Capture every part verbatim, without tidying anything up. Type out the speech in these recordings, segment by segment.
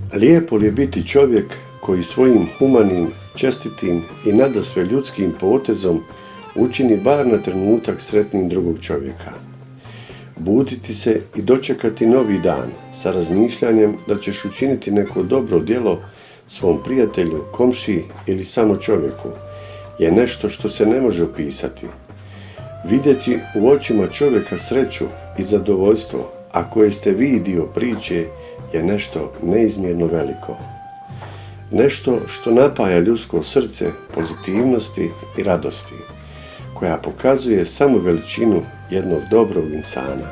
Lijepo li je biti čovjek koji svojim humanim, čestitim i nadasve ljudskim potezom učini bar na trenutak sretnim drugog čovjeka. Buditi se i dočekati novi dan sa razmišljanjem da ćeš učiniti neko dobro djelo svom prijatelju, komšiji ili samo čovjeku je nešto što se ne može opisati. Vidjeti u očima čovjeka sreću i zadovoljstvo, a koje ste vi dio priče, je nešto neizmjerno veliko. Nešto što napaja ljudsko srce pozitivnosti i radosti, koja pokazuje samo veličinu jednog dobrog insana.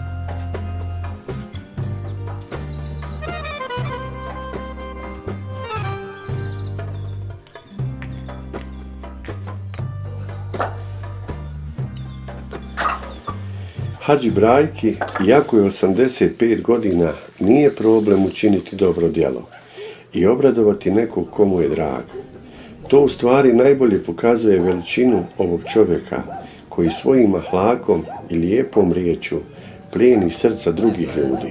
Hadži Brajki, iako je osamdeset pet godina, nije problem učiniti dobro djelo i obradovati nekog komu je drag. To u stvari najbolje pokazuje veličinu ovog čovjeka koji svojim ahlakom i lijepom riječu plijeni srca drugih ljudi.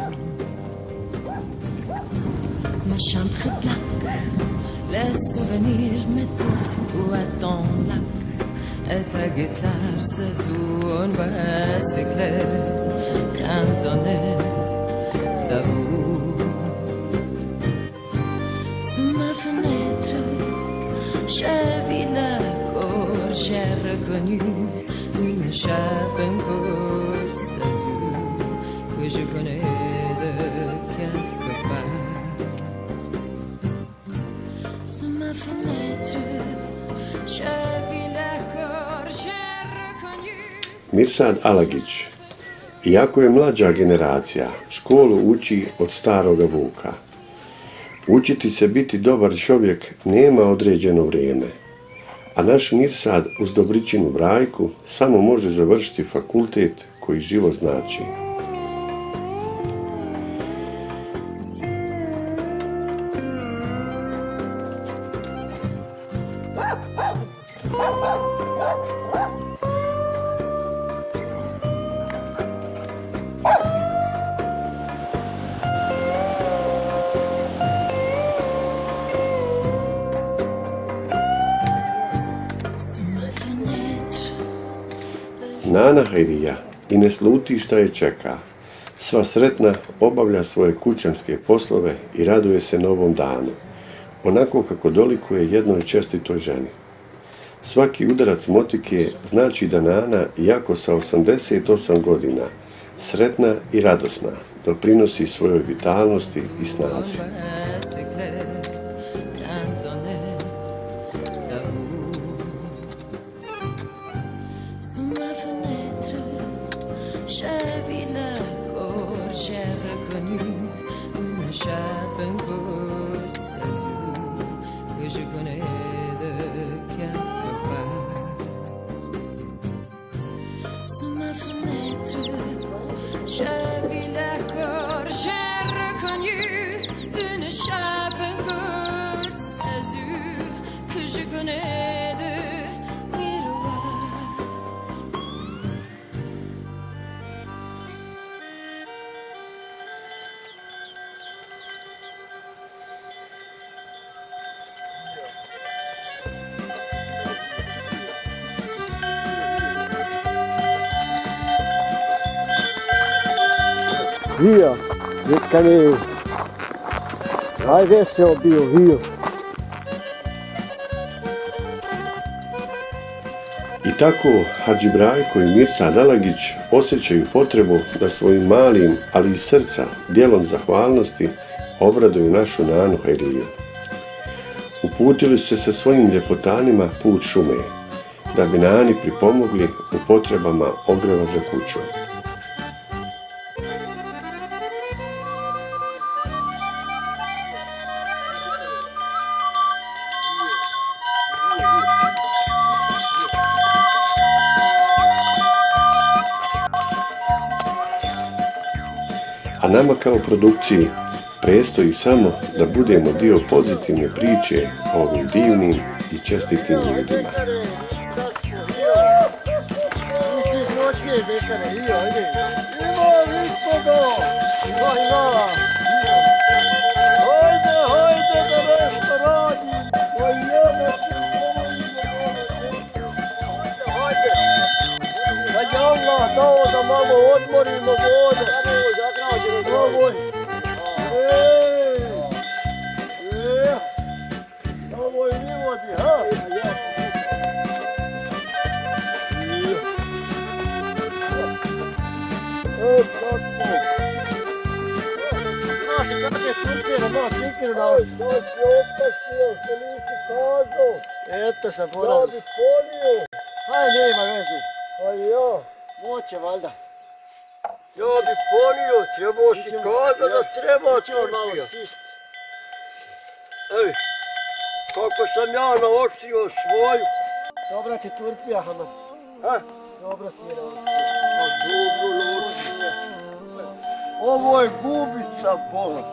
Et ta guitare se tourne vers ses clairs, cantonner d'amour. Sous ma fenêtre, j'ai vu la cour, j'ai reconnu une chape encore azur que je connais de quelque part. Sous ma fenêtre, j'ai vu la cour, j'ai reconnu. Mirsad Alagić, iako je mlađa generacija, školu uči od staroga Vuka. Učiti se biti dobar čovjek nema određeno vrijeme, a naš Mirsad uz Dobričinu Brajku samo može završiti fakultet koji život znači. Nana Hajrija i ne sluti šta je čeka. Sva sretna obavlja svoje kućanske poslove i raduje se novom danu, onako kako dolikuje jednoj čestitoj ženi. Svaki udarac motike znači da Nana, iako sa osamdeset osam godina, sretna i radosna, doprinosi svojoj vitalnosti i snazi. J'ai vu la cour, j'ai reconnu une chape courte azur que je connais de miroir. Rio, kad je najveseo bio Rio. I tako Hadži Brajko i Mirsad Alagić osjećaju potrebu da svojim malim, ali iz srca, djelom zahvalnosti obraduju našu Nanu Hajriju. Uputili su se sa svojim ljepotanima put šume, da bi Nani pripomogli u potrebama ogreva za kuću. A nama kao produkciji prestoji samo da budemo dio pozitivne priče o ovim divnim i čestitim ljudima. Ima umorimo vodu. Ovoj. Ej! Ej! Ovoj mi vodi, ha? Ej, kako? Naši kako je Turcija, malo sikiru na Oj, to si opasio, što nisi kazao. Eto sam Ja poravio. bi polio. Haj, nema veze. Pa ja. Moće valjda. Ja bi polio, trebao si kazao da treba Ćemo malo Turcija. sist. Ej, kako sam ja naoštio svoju. Dobra ti Turcija, Hamas. Ha? Dobro si je naoštio. Pa dobro naoštio. Ovo je gubica bola.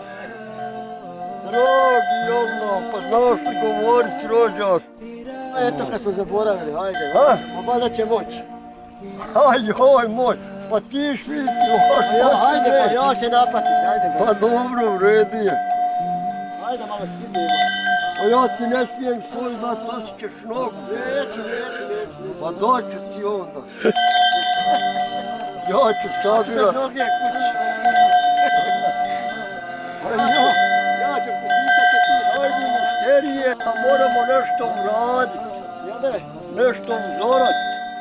Dragi Allah, pa znaš li govorit rođak? Eto kad smo zaboravili, hajde. Ha? Ma valjda će moći. Aj, oj moj, pa ti šviti, Pa ja, hajde, pa ja se napatim, hajde. ba. Pa dobro, vredi je. Hajde malo sidimo. Pa ja ti ne smijem svoj dat, nosit ćeš nogu. Neću, neću, neću. Pa doću ti onda. Ja ću Bez sabirat. noge kući. Pa ja, Ja ću positati ti. ajde mušterije, da moramo nešto uradit. Jede? Nešto uzorat.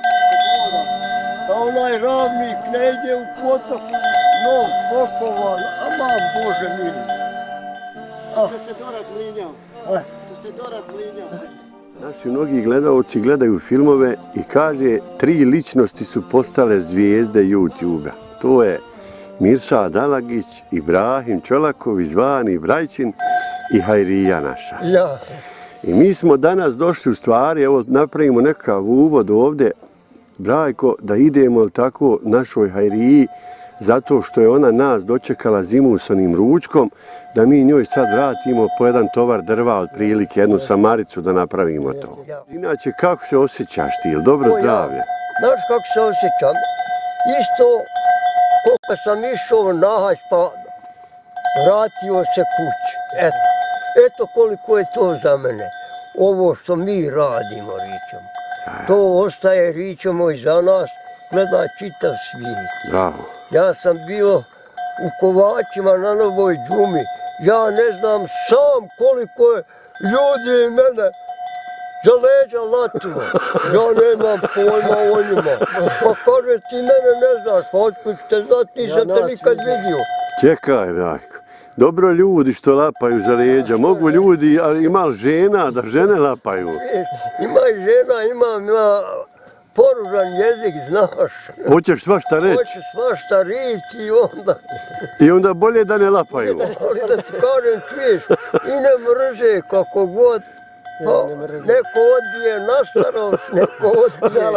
Da onaj ravnik ne ide u potok, nov pokovan, aman Bože mili. To se dorad mlinjao. Eh. To se dorad mlinjao. Naši mnogi gledaoci gledaju filmove i kaže tri ličnosti su postale zvijezde YouTube-a. To je Mirsad Alagić, Ibrahim Čolaković, zvani Brajčin i Hajrija naša. Ja. I mi smo danas došli u stvari, evo napravimo nekakav uvod ovdje, Brajko, da idemo li tako našoj Hajriji, zato što je ona nas dočekala zimu s onim ručkom, da mi njoj sad vratimo po jedan tovar drva, otprilike, jednu samaricu da napravimo to. Inače, kako se osjećaš ti, ili dobro O, ja. zdravlje? Znaš kako se osjećam? Isto koliko sam išao na hać pa vratio se kući. Eto, eto koliko je to za mene. Ovo što mi radimo, ričemo. To ostaje, ričemo, i za nas, gleda čitav svijet. Bravo. Ja sam bio u Kovačima na Novoj džumi. Ja ne znam sam koliko je ljudi mene za leđa latilo. Ja nemam pojma o njima. Pa kaže ti mene ne znaš, pa otkud te znat, nisam te nikad vidio. Čekaj, Brajko. Dobro ljudi što lapaju za leđa. Mogu ljudi, ali ima li žena da žene lapaju? Viš, ima i žena, imam ja poružan jezik, znaš. Hoćeš svašta reći? Hoću svašta reći i onda... I onda bolje da ne lapaju. Ali da ti kažem, čuješ, i ne mrže kako god. Pa, neko odbije na starost, neko odbije.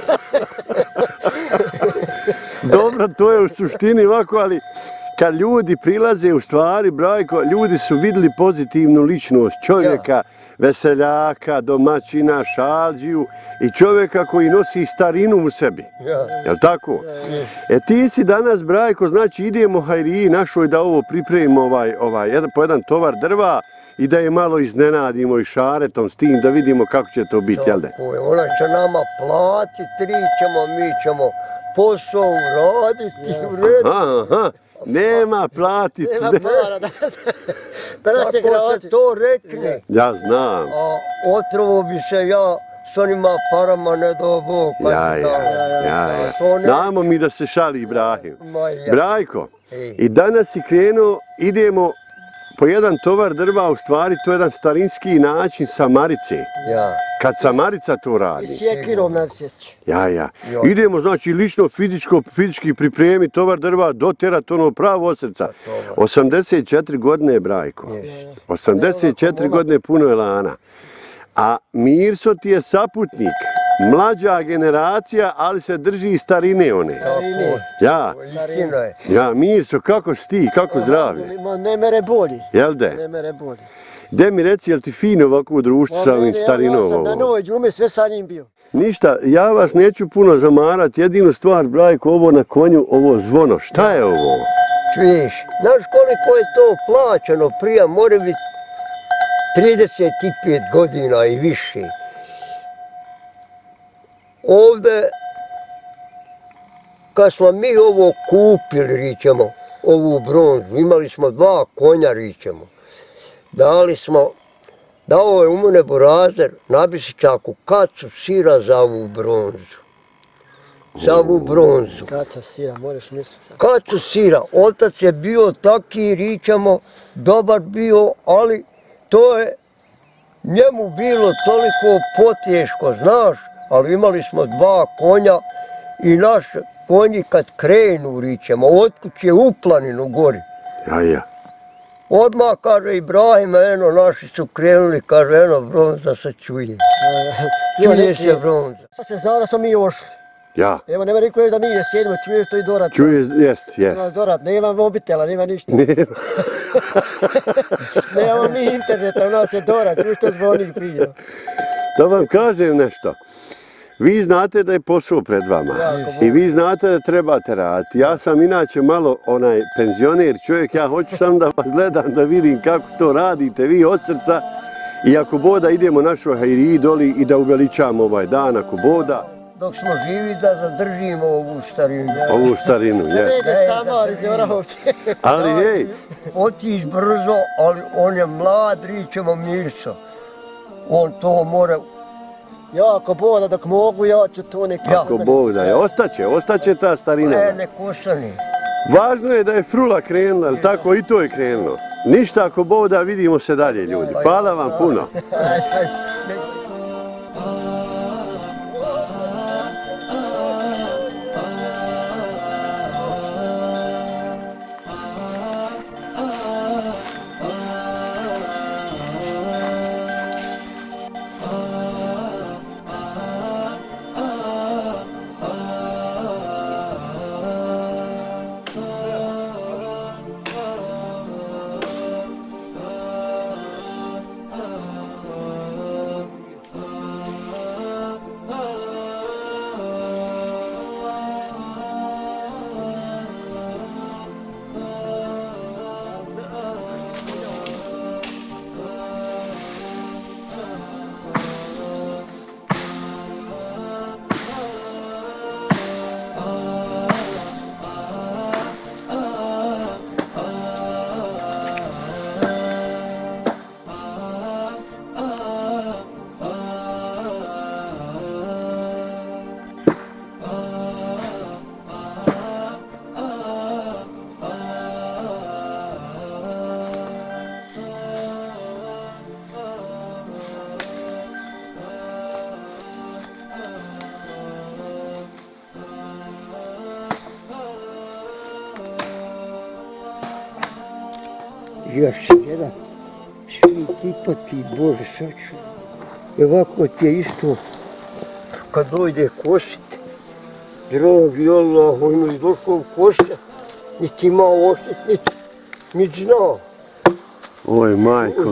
Dobro, to je u suštini ovako, ali kad ljudi prilaze u stvari, Brajko, ljudi su vidjeli pozitivnu ličnost čovjeka, veseljaka, domaćina, šalđiju i čovjeka koji nosi starinu u sebi. Ja. Jel tako? E ti si danas, Brajko, znači idemo Hajriji našoj da ovo pripremimo ovaj, ovaj, jedan, po jedan tovar drva i da je malo iznenadimo i šaretom s tim da vidimo kako će to biti, jel da? Tako je, ona će nama platiti, tri ćemo, mi ćemo posao uraditi, u redu. Aha, aha, nema platiti. Nema para da se, da nas je Tako grati. se to rekne. Ja znam. A otrovo bi se ja s onima parama ne do Bog. pa Ja, ti ja, dam. ja, A ja. to ne- Znamo mi da se šali Ibrahim. Ma ja. Brajko, Ej. i danas si krenuo, idemo po jedan tovar drva, u stvari to je jedan starinski način samarice. Ja. Kad samarica to I radi. sjekirom nasjeći. Ja, ja. Jo. Idemo, znači, lično fizičko, fizički pripremi tovar drva, doterat ono pravo od srca. osamdeset četiri godine je Brajko. osamdeset četiri godine puno je lana. A Mirso ti je saputnik, mlađa generacija, ali se drži starine one. Tako, Ja, istina je. ja, Mirso, kako si ti, kako zdravlje? Ma ne mere bolji. Jel de? Ne mere bolji. De mi reci, jel ti fino ovako u društvu sa ovim Ja sam starinom na ovo? Novoj džumi sve sa njim bio. Ništa, ja vas neću puno zamarati, jedinu stvar, Brajko, ovo na konju, ovo zvono, šta je ovo? Čuješ, znaš koliko je to plaćeno prije, mora biti trideset pet godina i više. Ovdje kad smo mi ovo kupili, ričemo, ovu bronzu, imali smo dva konja, ričemo. Dali smo, dao je u mene Burazer na Bisičaku kacu sira za ovu bronzu. Za ovu bronzu. Kaca sira, moraš misliti. Kacu sira, otac je bio taki, ričemo, dobar bio, ali to je njemu bilo toliko poteško, znaš, ali imali smo dva konja i naš konji kad krenu, ričemo, od kuće u planinu gori. Ja, ja. Odmah, kaže Ibrahim, eno, naši su krenuli, kaže, eno, bronza se čuje. Čuje se bronza. Pa se znao da smo mi ošli. Ja. Evo, nema niko je da mi ne sjedimo, čuješ to i Dorat. Čuje, jest, jest. Nas Dorat, nema mobitela, nema ništa. Nema. Nemamo mi interneta, u nas je Dorat, čuješ to zvoni prije. Da vam kažem nešto. Vi znate da je posao pred vama i vi znate da trebate raditi. Ja sam inače malo onaj penzioner čovjek, ja hoću samo da vas gledam, da vidim kako to radite vi od srca i ako boda idemo našoj hajriji doli i da uveličamo ovaj dan, ako boda. Dok smo živi da zadržimo ovu starinu. Ovu starinu, je. Ne ide sama iz Orahovce. Ali hej. Otiš brzo, ali on je mlad, ričemo Mirso. On to mora... Ja, ako boda, dok mogu, ja ću to neki... Ako Bog da je, ostaće, ostaće ta starina. Ne, nek ostane. Važno je da je frula krenula, ali tako i to je krenulo. Ništa, ako Bog da, vidimo se dalje, ljudi. Hvala vam puno. Još jedan svi tipati, Bože saču. I ovako ti je isto, kad dojde kosit, dragi Allah, ono je došao kosa, niti imao osjet, niti, niti znao. Oj, majko.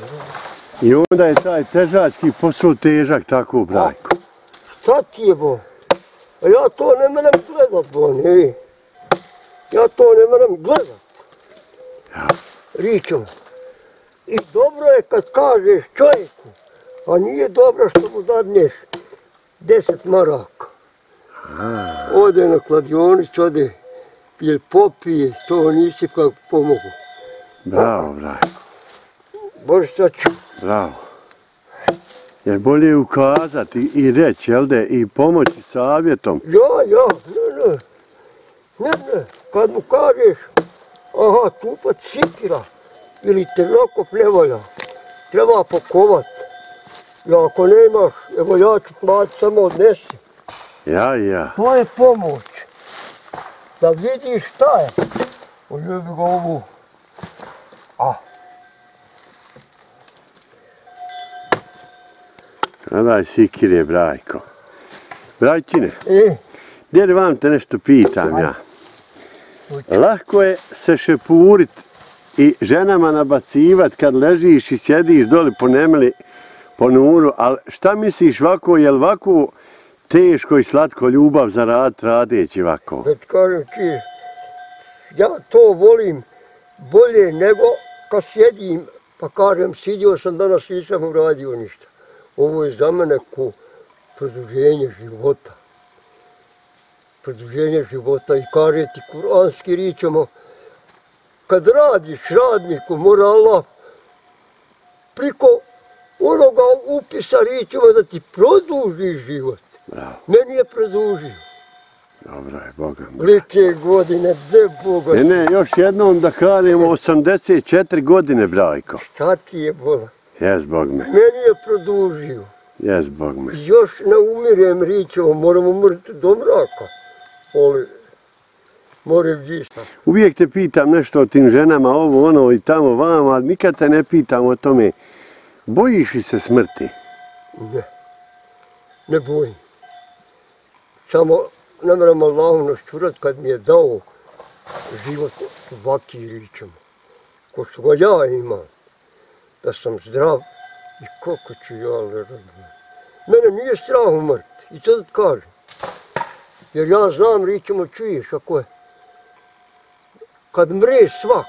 I onda je taj težački posao težak tako, brajko. Šta ti je, bo? A ja to ne moram gledat, bo, ne. Ja to ne moram gledat. Ja. Ričom. I dobro je kad kažeš čovjeku, a nije dobro što mu dadneš deset maraka. Ode na kladionicu, ode ili popije, to nisi kako pomogu. Bravo, brajko. Bože saču. Bravo. Jer bolje ukazati i reći, jel de, i pomoći savjetom. Ja, ja, ne, ne. Ne, ne, kad mu kažeš, aha, tupac sikira, ili te nakop ne valja, treba pokovat. Ja, ako nemaš, evo ja ću platiti, samo odnesi. Ja, ja. To je pomoć. Da vidiš šta je. Oljubi ga ovu. A. Gledaj sikire, brajko. Brajčine, E, gdje vam te nešto pitam ja. Lako je se šepurit i ženama nabacivat kad ležiš i sjediš doli po nemeli, po nuru, ali šta misliš ovako, je li ovako teško i slatko ljubav za rad radeći ovako? da ti kažem ti, ja to volim bolje nego kad sjedim, pa kažem, sidio sam danas, nisam uradio ništa. Ovo je za mene ko produženje života. produženje života i kaže ti kuranski ričemo, kad radiš radniku, mora Allah priko onoga upisa ričemo da ti produži život. Bravo. Meni je produžio. Dobro je, Boga mi. Velike godine, gdje Boga. Ne, ne, još jednom da kažemo osamdeset četiri godine, Brajko. Šta ti je bola? Jes, Bog me. Meni je produžio. Jes, Bog me. Još ne umirem ričemo, moramo mrti do mraka. Ali, moram djista. Uvijek te pitam nešto o tim ženama, ovo, ono i tamo, vamo, ali nikad te ne pitam o tome. Bojiš li se smrti? Ne, ne bojim. Samo ne moram Allahom naščurat kad mi je dao život ovaki ričemo. Ko što ga ja imam, da sam zdrav i kako ću ja ne razumijem. Mene nije strah umrti i to da kažem. Jer ja znam, ričemo, čuješ ako je. Kad mre svak,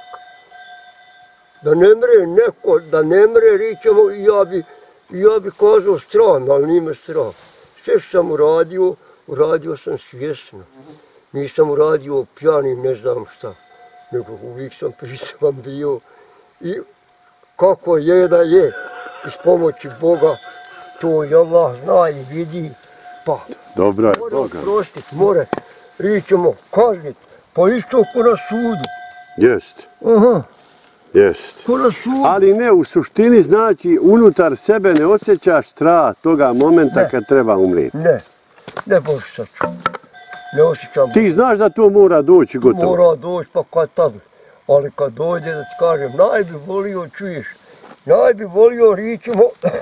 da ne mre neko, da ne mre, ričemo, ja bi, ja bi kazao strah, ali nije me strah. Sve što sam uradio, uradio sam svjesno. Nisam uradio pjanim, ne znam šta, nego uvijek sam pristavan bio. I kako je da je, iz pomoći Boga, to i Allah zna i vidi, pa. Dobro je, Mora Boga. oprostit, mora, ričemo, kaznit, pa isto ko na sudu. Jest, Aha, jest. ko na sudu. Ali ne, u suštini znači unutar sebe ne osjećaš strah toga momenta Ne. kad treba umrijeti. Ne, ne boš sad. Ne osjećam. Ti znaš da to mora doći gotovo. Mora doći pa kad tad. Ali kad dođe da ti kažem, naj bi volio, čuješ, naj bi volio, ričemo,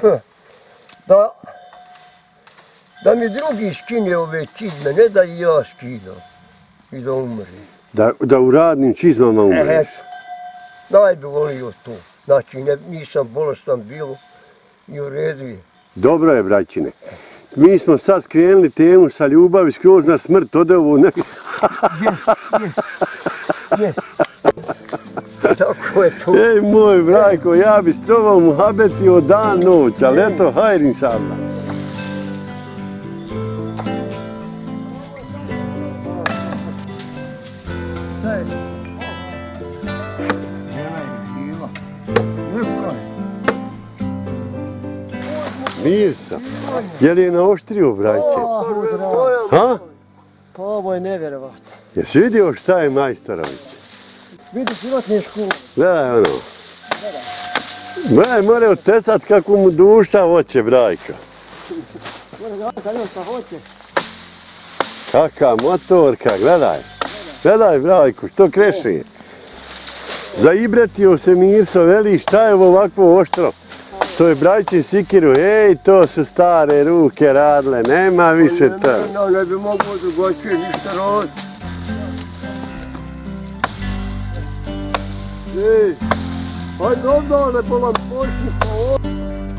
da, da mi drugi skine ove čizme, ne da i ja skidam i da umrim. Da, da u radnim čizmama umreš. Eto, naj bi volio to. Znači, ne, nisam bolestan bilo i u redu je. Dobro je, braćine. Mi smo sad skrenuli temu sa ljubavi skroz na smrt, ode ovo ne... Jes. Tako je to. Ej, moj brajko, ja bi strovao muhabetio dan noć, ali eto, hajr inšallah. Mirsa, je li je naoštrio, brajče? Ha? Pa ovo je nevjerovatno. Jesi vidio šta je Majstorović? Vidiš životni školu. Gledaj ono. Braj, more otesat kako mu duša hoće, brajka. Mora da kad on šta hoće. Kaka motorka, gledaj. Gledaj, brajku, što kreši. Zaibretio se Mirso, veli šta je ovo ovakvo oštro. To je brajčin sikiru, ej, to su stare ruke radile, nema više to. Ne, ne bi mogao drugačije ništa raditi. Ej, hajde ovdje, ne bolam počni pa ovdje.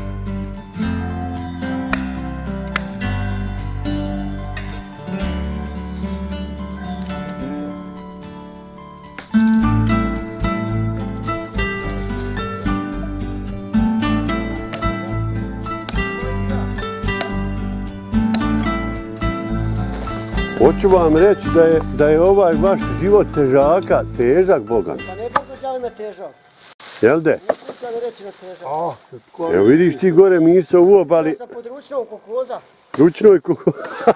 Hoću vam reći da je, da je ovaj vaš život težaka, težak, Bogan. Pa ne budu da ime težak. Jel de? Ne budu da reći na težak. Evo vidiš ti gore Mirso u obali, Ja sam pod ručnom kokoza. ručnoj kuhu.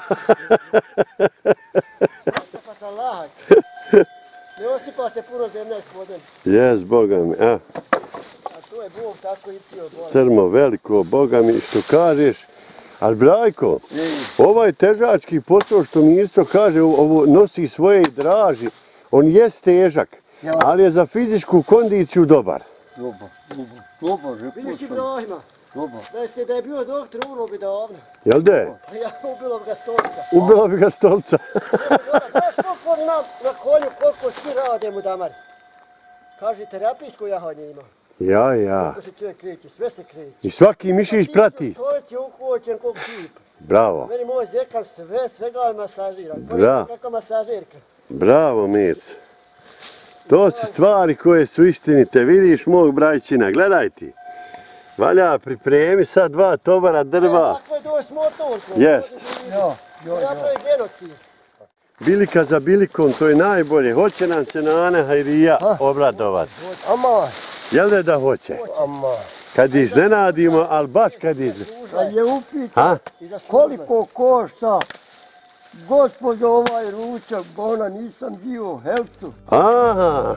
Pa sam lahak. Ne osipa se puno zemlja ispod njega. Jes, Boga mi, a, A to je Bog tako i pio bola. crmo veliko, Boga mi, što kažeš. Ali Brajko, ovaj težački posao što Mirso kaže, ovo nosi svoje i draži, on jest težak, ali je za fizičku kondiciju dobar. Dobar, dobar, dobar, že Vidiš Ibrahima, dobar. da je se da je bio doktor, umro bi davno. Jel de? A ja ubila bi ga stolica. Ubila bi ga stolca. Znaš koliko na, na konju, koliko svi rade mu damari. Kaže, terapijsko jahanje ima. Ja, ja. Kako se čovjek kreće, sve se kreće. I svaki mišić prati. Ti su stolici uhoćen kog tip. Bravo, Meni moj zekan sve, svega je masažiran. Bra. Kako masažirka. bravo Mirce. To su stvari koje su istinite. Vidiš mog brajčina, gledaj ti. Valja pripremi sad dva tobara drva. Tako je doći s motorkom. Jest. Ja, ja, ja. Napravi genocid. Bilika za bilikom, to je najbolje. Hoće nam se Nana Hajrija obradovat. Ama, Jel da da hoće? ama. Kad iznenadimo, ali baš kad iz... Kad je upita Ha? koliko košta, gospodo ovaj ručak, bona nisam bio u Helptu. Aha.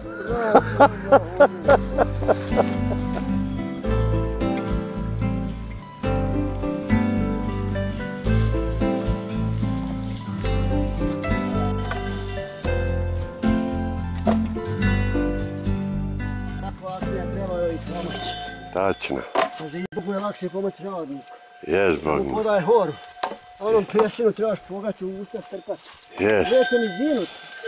Tako akcija treba joj pomoći. Tačno. Kaže, i Bogu je lakše pomoći radniku. Jes, Bog On mu. podaj horu. Onom pesinu trebaš pogaći u usta strpati. Jes. Neće ni zinut.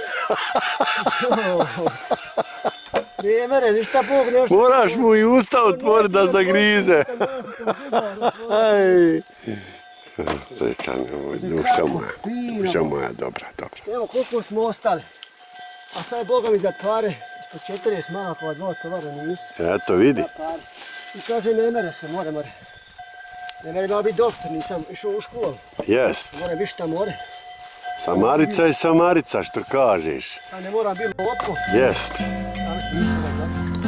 Nije mene, ništa Bog nešto. Moraš mu i usta otvoriti da zagrize. Aj. Seka nemoj, duša moja. Duša moja, dobra, dobra. Evo koliko smo ostali. A sad Boga mi za pare, po četrdeset maraka, pa dva tovara nisu. Eto, vidi. Za pare. I kaže, ne mere se, more, more. Ne mere imao biti doktor, nisam išao u školu. Jest. Moram biti šta more. Samarica je Samarica, što kažeš. A ne moram biti lopko. Jest. A mislim, nisam da.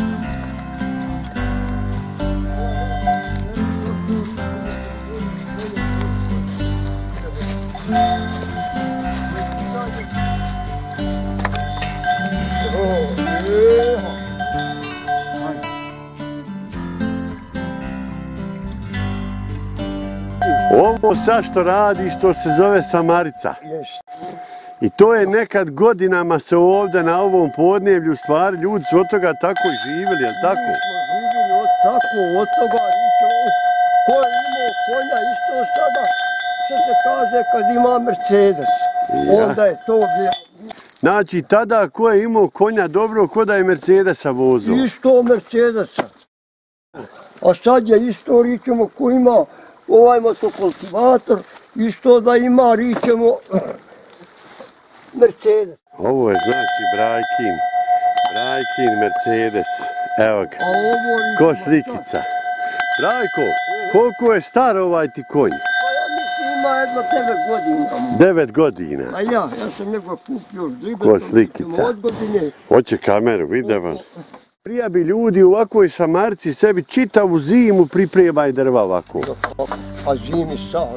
Ovo sad što radi, što se zove Samarica. I to je nekad godinama se ovdje na ovom podneblju stvari, ljudi su od toga tako i živjeli, jel tako? Mi smo živjeli od tako, od toga, ko je imao konja isto sada, što se kaže kad ima Mercedes. Ja. Onda je to bilo. Znači, tada ko je imao konja dobro, ko da je Mercedesa vozio. Isto Mercedesa. A sad je isto, ričemo, ko ima ovaj motokultivator, isto da ima, ričemo, Mercedes. Ovo je znači Brajkin. Brajkin Mercedes. Evo ga. A ovo Ko ričemo, slikica. Brajko, koliko je star ovaj ti konj? Pa ja mislim ima jedno devet godina. Devet godina. A ja, ja sam njega kupio s ribetom. Ko slikica. Od godine. Hoće kameru, vidimo. Prija bi ljudi u ovakvoj Samarici sebi čitavu zimu pripremaj drva ovako. A zimi sad.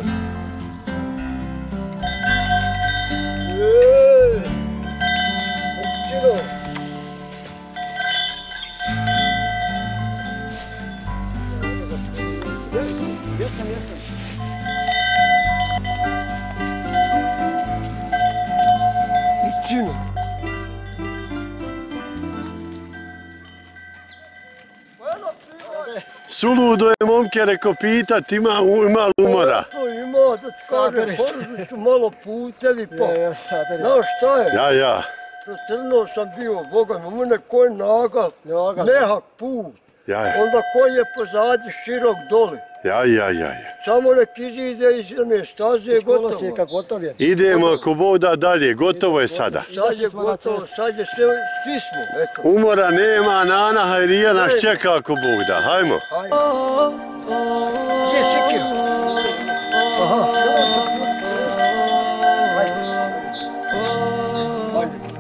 Jesam, jesam. Ićino. Suludo je momke reko pitat, ima, ima umora. To ima, da ti kažem, poružili su malo putevi pa. Ja, ja, sabere. Znaš šta je? Ja, ja. Protrnuo sam bio, Boga mi, mene koji nagal, Nagal. mehak put. Ja, ja. Onda koji je pozadi širok doli. Ja, ja, ja. Samo nek iziđe iz one staze je gotovo. Kolosijeka gotov je. Idemo ako Bog da dalje, gotovo je sada. Sad je gotovo, sad je sve, svi smo, eto. Umora nema, Nana Hajrija nas čeka ako Bog da. Hajmo. Ajde. Gdje je sekir? Aha. Ajde. Ajde.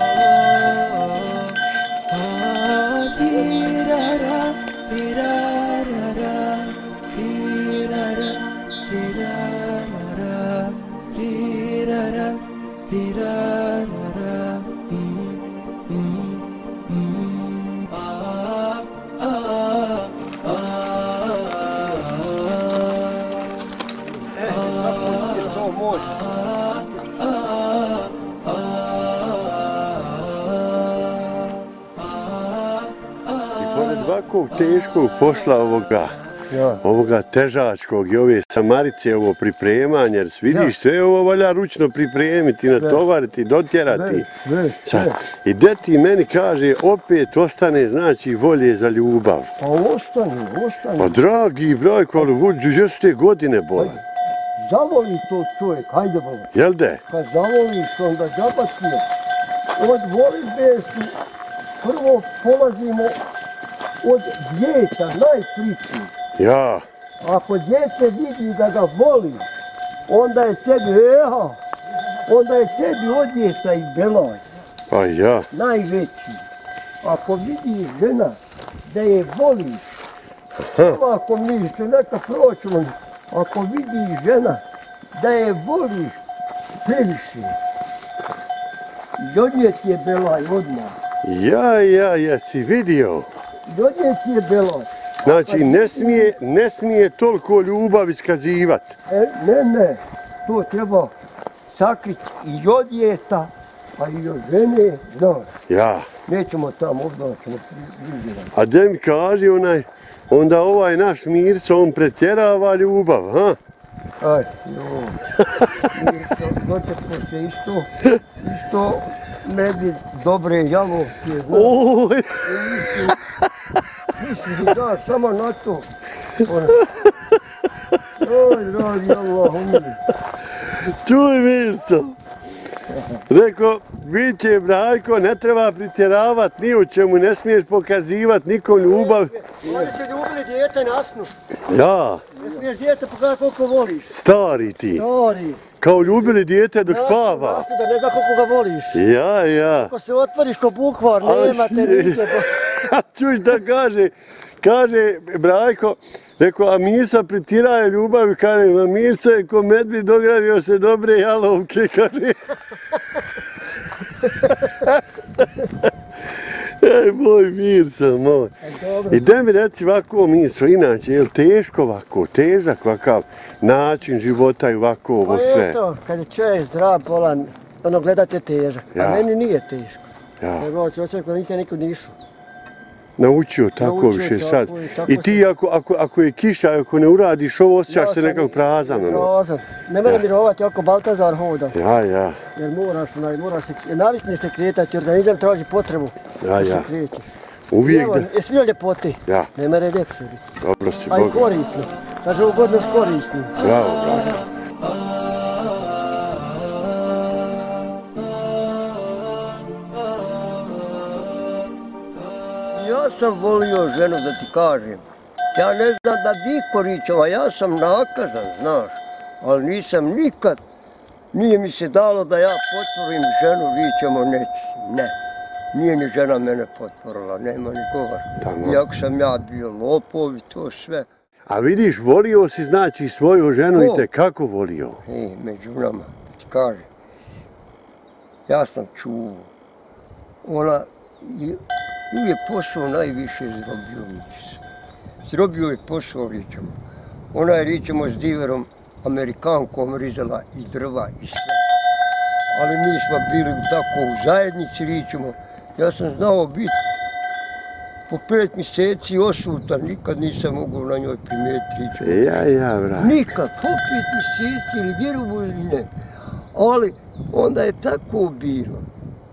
Ovakvog teškog posla ovoga, Ja. ovoga težačkog i ove Samarice, ovo pripremanje, jer vidiš sve ovo valja ručno pripremiti, natovariti, dotjerati. Sve, Sad, sve. i de ti meni kaže, opet ostane znači volje za ljubav. Pa ostane, ostane. Pa dragi Brajko, ali gdje su te godine bola? Zavoli to čovjek, hajde bolo. Jel de? Kad zavoliš, onda zapatio. Od volitbe si prvo polazimo od djeta, najpričniji. Ja. Ako djete vidi da ga voli, onda je tebi, eha, onda je tebi odjeta i belaj, Pa ja. najveći. Ako vidiš žena da je voliš, ovako misli, neka proćemo, ako vidiš žena da je voliš previše, i odnijet je belaj odmah. Ja, ja, jesi vidio. I odnijet je belaj. Znači, ne smije, ne smije toliko ljubav iskazivat. E, ne, ne, to treba sakriti i od djeta, a i od žene, znaš. Ja. Nećemo tamo, ovdje ćemo vidjeti. A da mi kaže onaj, onda ovaj naš Mirco, on pretjerava ljubav, ha? Aj, joj. Mirco, dočekao se isto, isto ne bi dobre jalovke, znaš. Oj! Mislim, da, samo na to. Oj, dragi Allah, umiri. Čuj Mirco, rekao, biće Brajko, ne treba pretjeravat ni u čemu, ne smiješ pokazivat nikom ljubav. Oni su ljubili dijete na snu. Ja, Ne smiješ dijete pokazati koliko voliš. stari ti, Stari. kao ljubili dijete dok Na snu, spava. na snu, da ne zna koliko ga voliš. Ja, ja. Ako se otvoriš ko bukvar, nema te niće. Čuj šta kaže, kaže Brajko, rekao, a Mirca pretjeraje ljubav, kaže, ma Mirco je ko medvjed dogravio se dobre jalovke, kaže. Ej, moj Mirco, moj. I da mi reci ovako, Mirco, inače, je li teško ovako, težak ovakav način života i ovako ovo Pa sve? eto, kad je čovjek zdrav, bolan, ono gledat je težak. Ja. A meni nije teško. Ja. Nego se osjećam da nikad niko nišu. Naučio tako Naučio više tako sad. i tako I ti ako, ako, ako je kiša, ako ne uradiš ovo, osjećaš se sam nekako i- prazan. ono. Prazan. Ne mene mirovati ako Baltazar hoda. Ja, ja. Jer moraš, onaj, moraš se, jer navikni se kretati, organizam traži potrebu Ja, da se ja. krećeš. Uvijek Evo, da... jesi vidio ljepote? Ja. Ne mere ljepše biti. Dobro si, A i Boga. korisno. Kaže ugodno s korisnim. Bravo, bravo. Ja sam volio ženu, da ti kažem. Ja ne znam da niko ričeva, ja sam nakazan, znaš. Ali nisam nikad, nije mi se dalo da ja potvorim ženu, ričemo neći. Ne, nije ni žena mene potvorila, nema ni govor. Tamo. Iako sam ja bio lopov i to sve. A vidiš, volio si znači svoju ženu Ko? i te kako volio. E, među nama, da ti kažem. Ja sam čuvao. Ona je uvijek posao najviše zrobio mi se. Zrobio je posao, ričemo. Ona je, ričemo, s diverom Amerikankom rizala i drva i sve. Ali mi smo bili tako u zajednici, ričemo. Ja sam znao biti po pet mjeseci osutan, nikad nisam mogao na njoj primijetiti, ričemo. Ja, ja, bravo. Nikad, po pet mjeseci ili vjeruju ili ne. Ali onda je tako bilo.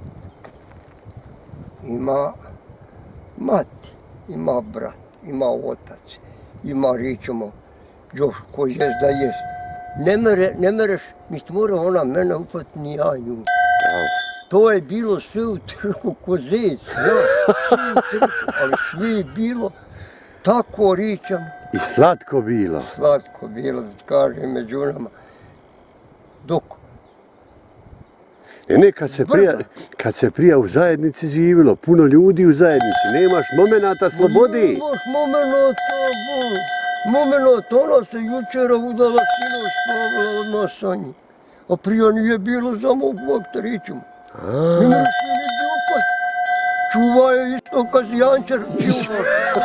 Ima mati, ima brat, ima otac, ima, ričemo, još koji jest da jest. Ne, mere, ne mereš, niti mora ona mene upati, ni ja nju. To je bilo sve u trku ko zec, ja, sve u trku, ali sve je bilo tako, ričam, I slatko bilo. slatko bilo, da ti kažem, među nama. Dok E ne, kad se, prija, Brda. kad se prija u zajednici živilo, puno ljudi u zajednici, nemaš momenata slobode. Nemaš momenata, bol. Momenata, ona se jučera udala, sinoć spavala odmah sa njim. A prije nije bilo za mog vakta, ričemo. Ne možeš se nigdje upast. Čuva je isto kad Jančar čuva.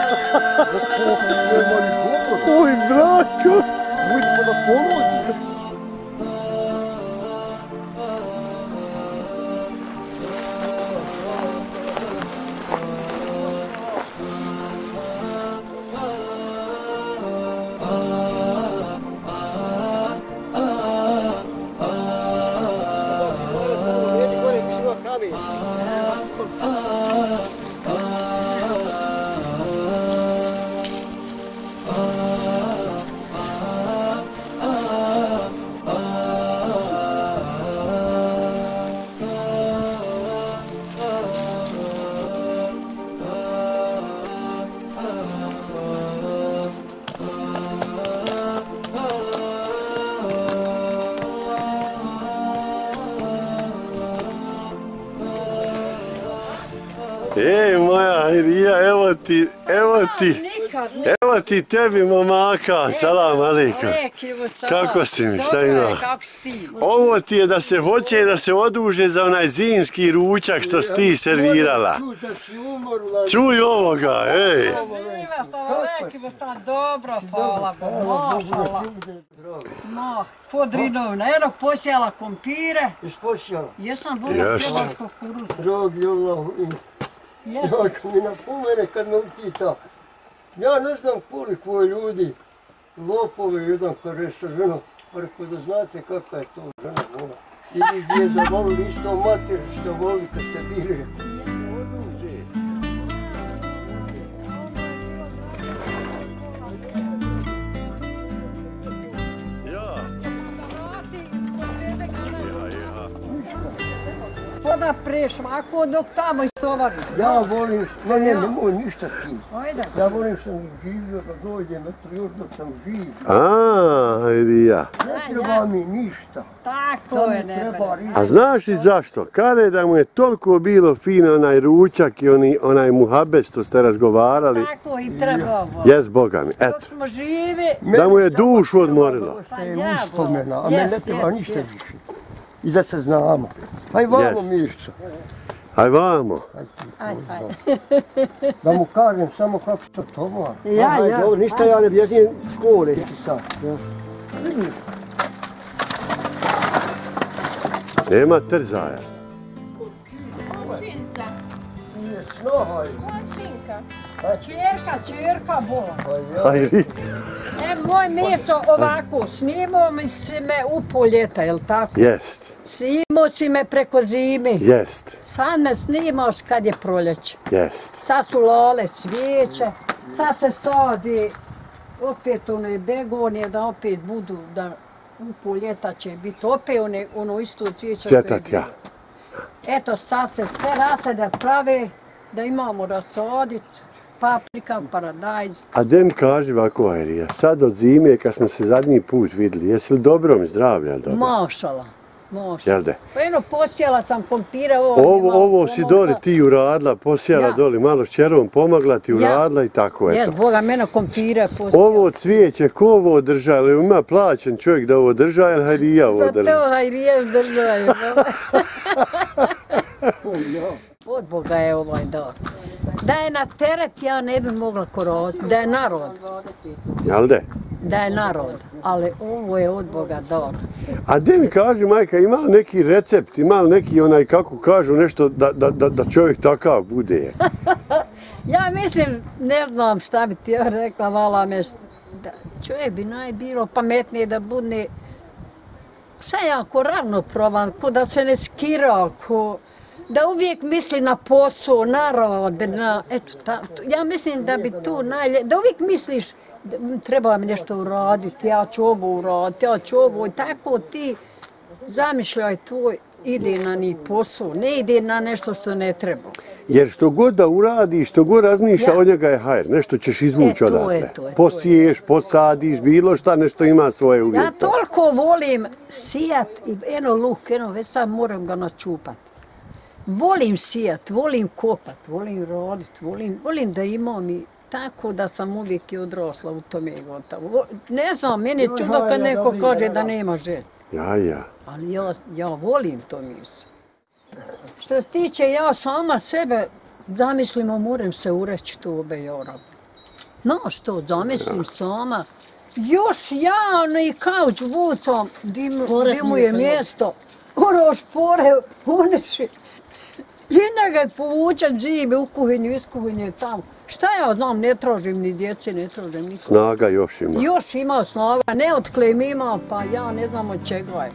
Nema ni govor. Oj, brako! Budemo na polodi. Jedi gore, više ima kamen. Ej, moja Irija, evo ti, evo ti, evo ti tebi momaka, salam alejkum. Kako si mi, šta ima? Ovo ti je da se hoće da se oduže za onaj zimski ručak što si ti servirala. Čuj ovoga, ej. Dobro, hvala Bogu, mašala. No, podrinovna, eno posjela kompire. Isposjela. Jesam Boga pjevaš kukuruz. Drogi Allah, jako mi napomene kad me upita. Ja ne znam koliko je ljudi, lopove jedan kaže sa ženom, rekao da znate kakva je to žena moja. I vi gdje zavolili isto mater što voli kad ste bili. Voda prešvako dok tamo istovariš. Ja volim, ne, ne, nemoj ništa ti. Ajde. Ja volim sam živio da dođem, eto još dok sam živ. A, Irija. Ne treba mi ništa. Tako je, ne treba. A znaš i zašto? Kada da mu je toliko bilo fino onaj ručak i oni, onaj muhabet što ste razgovarali. Tako i treba. Jes, Boga mi, eto. Dok smo živi. Da mu je dušu odmorilo. To je uspomena, a me ne treba ništa više. I da se znamo. Aj vamo, Mirco. Aj vamo. Aj, aj. Da mu kažem samo kako to to mora. Ja, ja. Dobro, ništa ja ne bježim škole. Nema trzaja. Šinca. Nije snohaj. Šinka. Čerka, čerka bola. Aj, Irija. E, moj Mirco, ovako, snimao mi si me u poljeta, jel tako? Jest. Snimao si me preko zime. Jest. Sad me snimaš kad je proljeće. Jest. Sad su lale cvijeće, sad se sadi opet one begonije da opet budu, da u poljeta će biti opet one, ono isto cvijeće. Cvjetat ja. Eto sad se sve rasade prave da imamo rasadit. Paprika, paradajz. A de mi kaži ovako, Irija, sad od zime kad smo se zadnji put vidjeli, jesi li dobro mi zdravlja dobro? Mašala, mašala. Jel de? Pa eno posjela sam kompire, ovo Ovo, ovo si doli ti uradila, posjela Ja. doli, malo s čerom pomagla ti uradila i tako Jes, eto. Boga, mene kompire posjela. Ovo cvijeće, ko ovo drža, ali ima plaćen čovjek da ovo drža, ili Hajrija ovo Za drža? to hajrije zdržaju. Od Boga je ovaj dar. Da je na teret ja ne bi mogla koroziti, da je narod. Jel de? Da je narod, ali ovo je od Boga dar. A de mi kaži, majka, ima li neki recept, ima li neki onaj, kako kažu, nešto da, da, da, da čovjek takav bude? Ja mislim, ne znam šta bi ti ja rekla, vala me, da čovjek bi najbilo pametnije da bude, šta je jako ravnopravan, ko da se ne skira, ko da uvijek misli na posao, narod, na, eto, ta, ja mislim da bi tu najlje, da uvijek misliš, da treba mi nešto uraditi, ja ću ovo uraditi, ja ću ovo, i tako ti zamišljaj tvoj, ide na ni posao, ne ide na nešto što ne treba. Jer što god da uradiš, što god razmišlja, Ja. od njega je hajr, nešto ćeš izvući E, to je odatle. to, je, Posiješ, posadiš, bilo šta, nešto ima svoje uvjete. Ja toliko volim sijat, i eno luk, eno već sad moram ga načupat. Volim sijat, volim kopat, volim rodit, volim, volim da imam i tako da sam uvijek i odrasla u tome i gotovo. Ne znam, meni je čudo kad neko kaže da nema želje. Ja, ja. Ali ja, ja volim to miso. Što se tiče ja sama sebe, zamislimo, moram se ureći tu obe jora. No što, zamislim sama. Još ja onaj kauč vucam, di mu je mjesto. Ono špore, uneši. I da ga povučem zime u kuhinju, iz kuhinje tamo. Šta ja znam, ne tražim ni djece, ne tražim nikog. Snaga još ima. Još ima snaga, ne od klem ima, pa ja ne znam od čega je.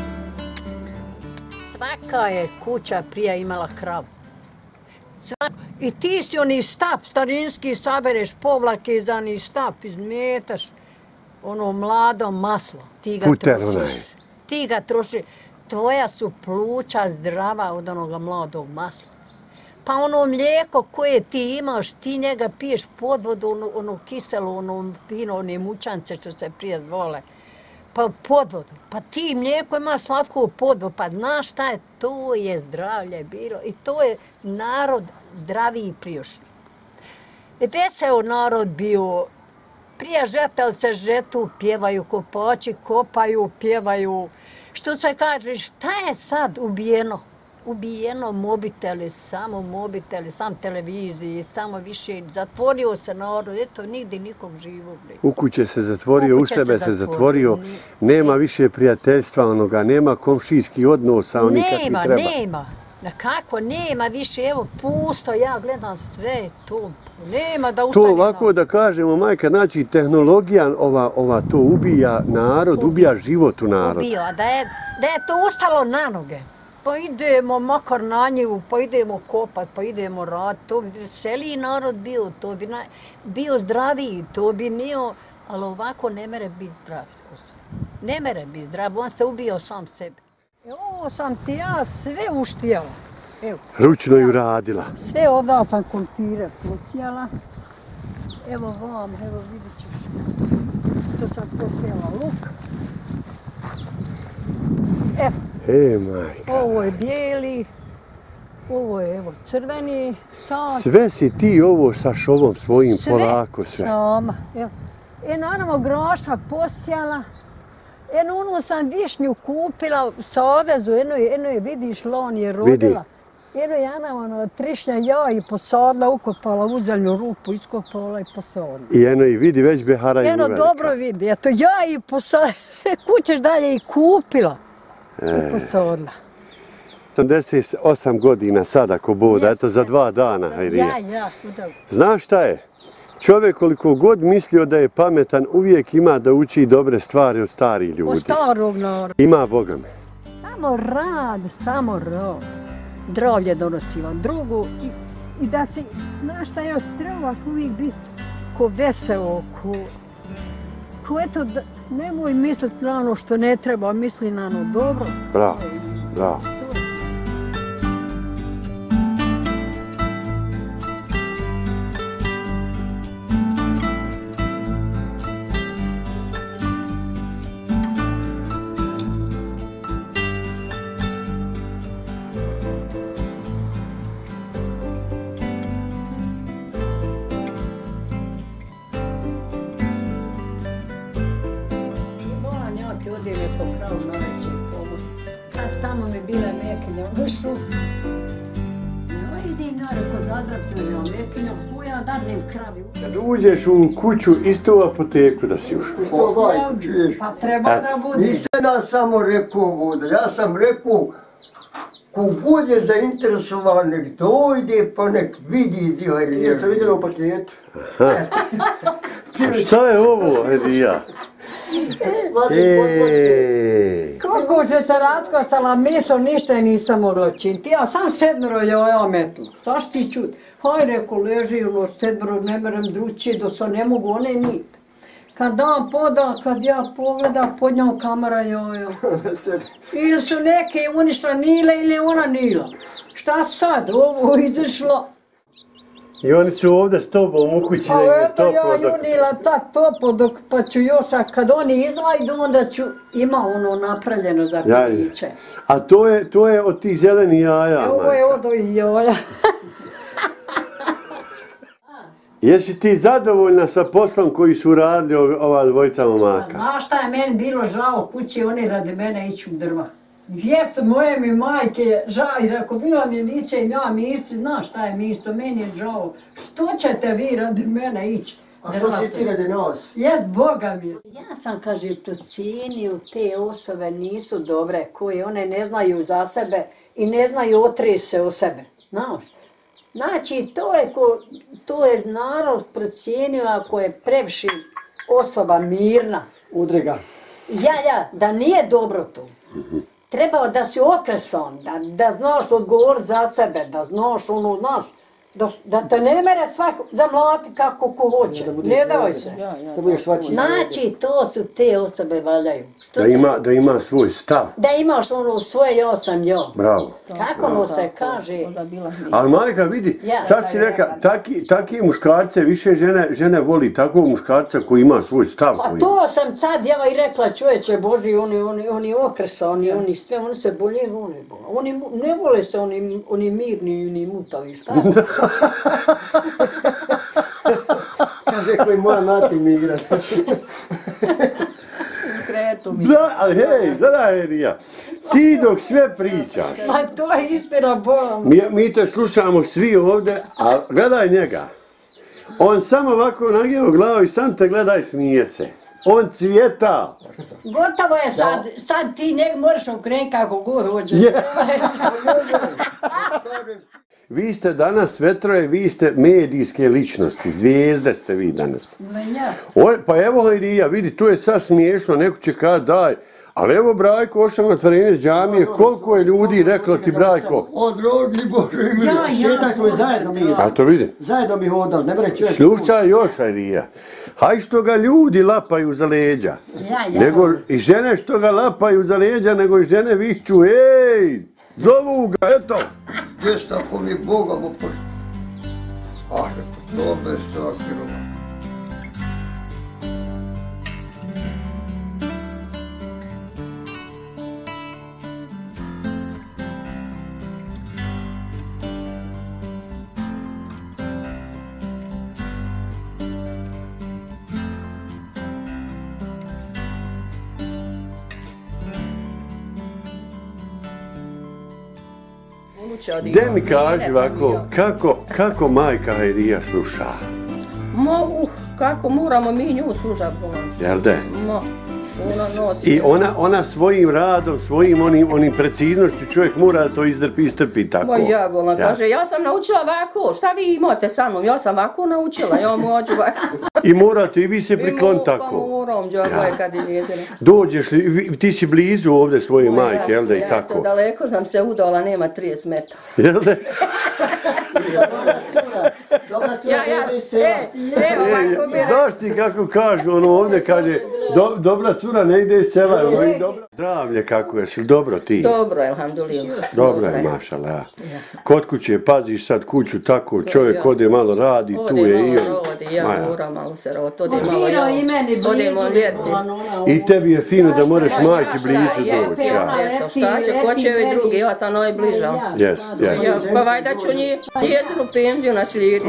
Svaka je kuća prije imala kravu. Svaka, I ti si oni štap starinski, sabereš povlake za ni štap, izmetaš ono mlado maslo. Ti ga Puter trošiš. onaj. Ti ga trošiš. Tvoja su pluća zdrava od onoga mladog masla. Pa ono mlijeko koje ti imaš, ti njega piješ pod vodu, ono, ono kiselo, ono vino, one mućance što se prije zvole. Pa pod vodu. Pa ti mlijeko ima slatko pod vodu. Pa znaš šta je? To je zdravlje bilo. I to je narod zdraviji i prijušnji. Gdje se je narod bio? Prije žetali se žetu, pjevaju kopači, kopaju, pjevaju. Što se kaže, šta je sad ubijeno? Ubijeno mobiteli, samo mobiteli, sam televiziji, samo više. Zatvorio se narod, eto, nigdje nikog živog. U kuće se zatvorio, U u kuće sebe se se zatvorio. zatvorio, nema više prijateljstva onoga, nema komšijskih odnosa, oni kakvi Nema, treba. nema. Nekako nema više, evo, pusto, ja gledam sve tu. Nema da To ustane. ovako da kažemo, majka, znači tehnologija ova, ova to ubija narod, ubija život u narodu. Ubio, a da je, da je to ustalo na noge. Pa idemo makar na njivu, pa idemo kopat, pa idemo rad. To bi veseliji narod bio, to bi na, bio zdraviji, to bi nio, ali ovako ne mere biti zdrav. Ne mere biti zdrav, on se ubio sam sebe. E, ovo sam ti ja sve uštijala. Evo. Ručno ju radila. Sve ovdje sam kontire posijala. Evo vam, evo vidit ćeš. To sam posijala luk. Evo, E, majka. ovo je bijeli, ovo je evo crveni, sad. Sve si ti ovo sa šovom svojim Sve polako sve. sama, evo. E, naravno, grošak posijala. Eno, onu sam višnju kupila u savezu, eno je, eno je vidiš, lon je rodila. Eno ja nam ono, trišnja ja i posadla, ukopala u zemlju rupu, iskopala i posadla. I eno i vidi već behara i Eno, uvelika. dobro vidi, eto ja i posadla, kućeš dalje i kupila i posadla. osamdeset osam godina sad ako boda, eto za dva dana, Hajrija. Ja, ja, udao. Znaš šta je? Čovjek koliko god mislio da je pametan, uvijek ima da uči dobre stvari od starih Od ljudi. starog naroda. Ima Boga me. Samo rad, samo rad. Zdravlje donosi vam drugu i, i da si, znaš šta još, trebaš uvijek biti ko veselo, ko, ko eto, da, nemoj misliti na ono što ne treba, misli na ono dobro. Bravo, bravo. I moram ja ti odjeve po kravu na veće pomoć. Kad tamo mi bila mekinja u dušu, no idem ja reko zagrabiti na mekinju, kuja dadnem kravi. Kad uđeš u kuću, isto u apoteku da si ušao. Što bajku čuješ? Pa treba da bude. Nisam ja samo rekao voda, ja sam rekao ko bude zainteresovan nek dojde pa nek vidi dio je. Jeste vidjeli u paketu? A šta je ovo, Hajrija? Ej, Koliko se se raskosala miso, ništa je nisam mogla činiti. Ja sam sedmero jaja metla. Saš ti čut? Haj, reko, leži ono sedmero, ne merem dručije, da se ne mogu one nit. Kad dan poda, kad ja pogledam, pod njom kamera jaja. Ili su neke unišla nile ili ona nila. Šta sad, ovo izašlo? i oni su ovdje s tobom u kući Pa negdje eto ja toplo dok... junila tak topo dok pa ću još, a kad oni izlajdu onda ću, ima ono napravljeno za Ja, ja. piće. A to je, to je od tih zelenih jaja, Ovo je majka. odo i jaja. Jesi ti zadovoljna sa poslom koji su radili ov- ova dvojica momaka? Znaš šta je meni bilo žao kući, oni radi mene ići u drva. Gdje su moje mi majke žao, jer ako bila mi liče i ja mi isti, znaš šta je mi isto, meni je žao. Što ćete vi radi mene ići? A što si ti radi nas? Jes, Boga mi. Ja sam, kaže, procijenio te osobe nisu dobre, koje one ne znaju za sebe i ne znaju otresti se o sebe, znaš. Znači, to je, ko, to je narod procijenio ako je previše osoba mirna. Udriga. Ja, ja, da nije dobro to. Trebao da si okresan, da, da znaš odgovor za sebe, da znaš ono, znaš. Da, da te ne mere svako zamlati kako ko hoće, ne daj se. Da budeš svačiji. Znači, to su te osobe valjaju. Što Da se- ima, da ima svoj stav. Da imaš ono svoje, ja sam ja. Bravo. Kako ono se kaže? Ali majka vidi, Ja, sad si da, reka, ja. taki, taki muškarce, više žene, žene voli takvog muškarca koji ima svoj stav. Pa Koji... to sam sad ja i rekla, čovječe Boži, oni, oni, oni okresa, oni, oni sve, oni se bolje vole. Oni mu- ne vole se oni, oni mirni, oni mutavi, šta? Kaže koji moja mati mi igra. Kretu mi. Da, ali hej, gledaj Erija, ti dok sve pričaš, Ma to je istina bolam. mi, mi te slušamo svi ovdje, a gledaj njega. On samo ovako nagijao glavu i sam te gleda i smije se. On cvjeta. Gotovo je sad, sad ti ne moraš okrenuti kako god hođeš. Je. Vi ste danas sve troje, vi ste medijske ličnosti, zvijezde ste vi danas. O, pa evo Irija, vidi, to je sad smiješno, neko će kada daj, ali evo Brajko, ošao na otvorenje džamije, koliko je ljudi reklo ti Brajko? O, drogi Bože, ime. Ja, Šetali smo i zajedno mi. A to vidi. Zajedno mi hodali, ne bre čovjek. Slušaj još, Irija. Haj što ga ljudi lapaju za leđa. Ja, ja. Nego i žene što ga lapaju za leđa, nego i žene viču, ej, zovu ga, eto. Gdje ste ako mi Boga mu pošto? Ah, to bez sakirova. De mi kaži ovako, kako, kako majka Irija sluša? Ma, uh, kako moramo mi nju služat, bolam. Jel de? Ma, ona nosi. I ona, ona svojim radom, svojim onim, onim preciznošću čovjek mora da to izdrpi, istrpi tako. Ma ja, bolam, Ja. kaže, ja sam naučila ovako, šta vi imate sa mnom? Ja sam ovako naučila, ja moću ovako. I morate i vi se priklon Pa tako. moram, džaba je kad je njezina. Dođeš, li- vi- ti si blizu ovdje svoje majke, jel da i Ja, tako? to daleko sam se udala, nema trideset metara. Jel da? Dobra cura, Ja, ja, ne ide se. e, evo ovako bi rekla. Znaš ti kako kažu, ono ovdje kaže, do, dobra cura ne ide iz sela, ono i dobro. Zdravlje kako je, si dobro ti? Dobro, elhamdulillah. Dobro je, mašala, ja. Kod kuće paziš sad kuću tako, čovjek ja. ode malo radi, tu Ode je i malo on. rodi, ja Ma ja. moram malo se roti, ode Ma malo fino ja. i meni blizu. Odemo ljeti. I tebi je fino da moraš Ma, majke ja, šta, blizu jeste, doći. Ja. Eto, šta će, ko će ovi drugi, ja sam najbliža. Jes, jes. Ja, pa vajda ću nje njezinu penziju naslijediti.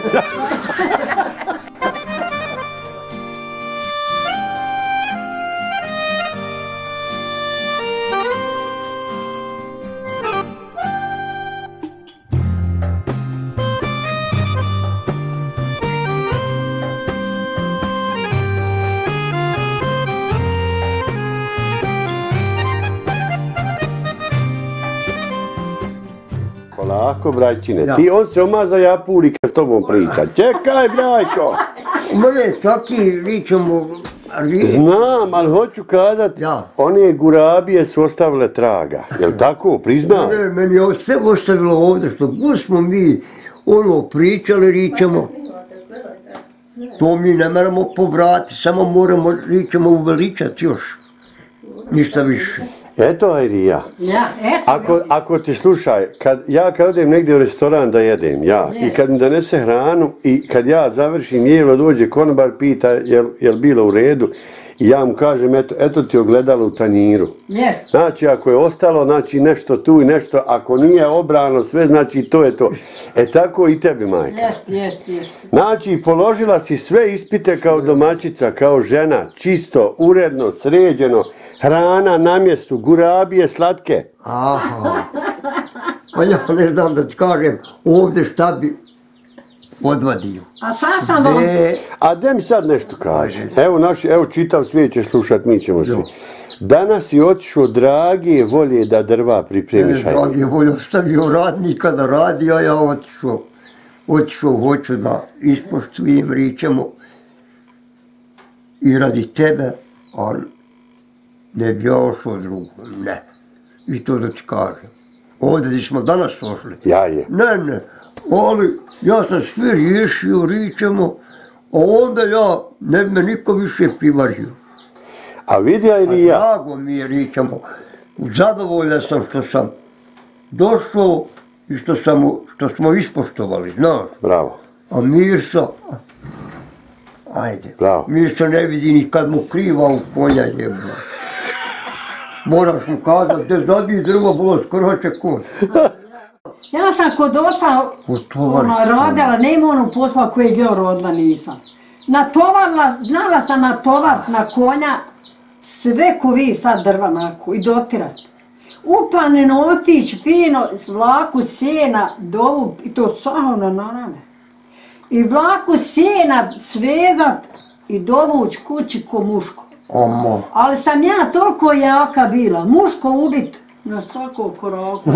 Polako, braćine, Ja. ti on se omaza japuri kad s tobom priča. Čekaj, brajko! Mene, taki ričemo, ri- Znam, ali hoću kazat, Ja. one gurabije su ostavile traga. Jel tako, priznaj? Ne, meni je sve ostavilo ovdje, što god smo mi ono pričali, ričemo. To mi ne moramo povratiti, samo moramo, ričemo, uveličati još. Ništa više. Eto, Ajrija. Ja, eto. Ako, ako ti slušaj, kad, ja kad odem negdje u restoran da jedem, ja, i kad mi donese hranu i kad ja završim jelo, dođe konobar, pita jel, jel bilo u redu, i ja mu kažem, eto, eto ti ogledalo u tanjiru. Jest. Znači, ako je ostalo, znači nešto tu i nešto, ako nije obrano sve, znači to je to. E tako i tebi, majka. Jest, jest, jest. Znači, položila si sve ispite kao domaćica, kao žena, čisto, uredno, sređeno, hrana na mjestu, gurabije slatke. Aha. Pa ja ne znam da ti kažem ovdje šta bi odvadio. A sad sam vam... Ne, A de mi sad nešto kaže. Evo, naši, evo čitav svijet ćeš slušat, mi ćemo svi. Danas si otišao drage volje da drva pripremiš. ne, dragi voljo, stavio radnika da radi, a ja otišao. Otišao, hoću da ispoštujem, ričemo. I radi tebe, ali ne bi ja ošao drugo, ne. I to da ti kažem. ovdje gdje smo danas došli. Ja je. Ne, ne, ali ja sam sve riješio, ričemo, a onda ja ne bi me niko više privario. A vidja ili ja? Drago mi je, ričemo, zadovoljan sam što sam došao i što, sam, što smo ispoštovali, znaš. Bravo. A Mirso, ajde, Bravo. Mirso ne vidi ni kad mu kriva u konja jebno. Moraš mu kazati, gdje zadnji drvo bilo skrhoće konj. Ja sam kod oca ono, radila, nema ono posla kojeg ja rodila nisam. Natovarila, znala sam natovart na konja sve ko vi sad drva naku i dotirat. U planinu otić fino, vlaku sjena, dovu, i to samo na narame. I vlaku sjena svezat i dovuć kući ko muško. Omo. Ali sam ja toliko jaka bila, muško ubit na svakog koraku.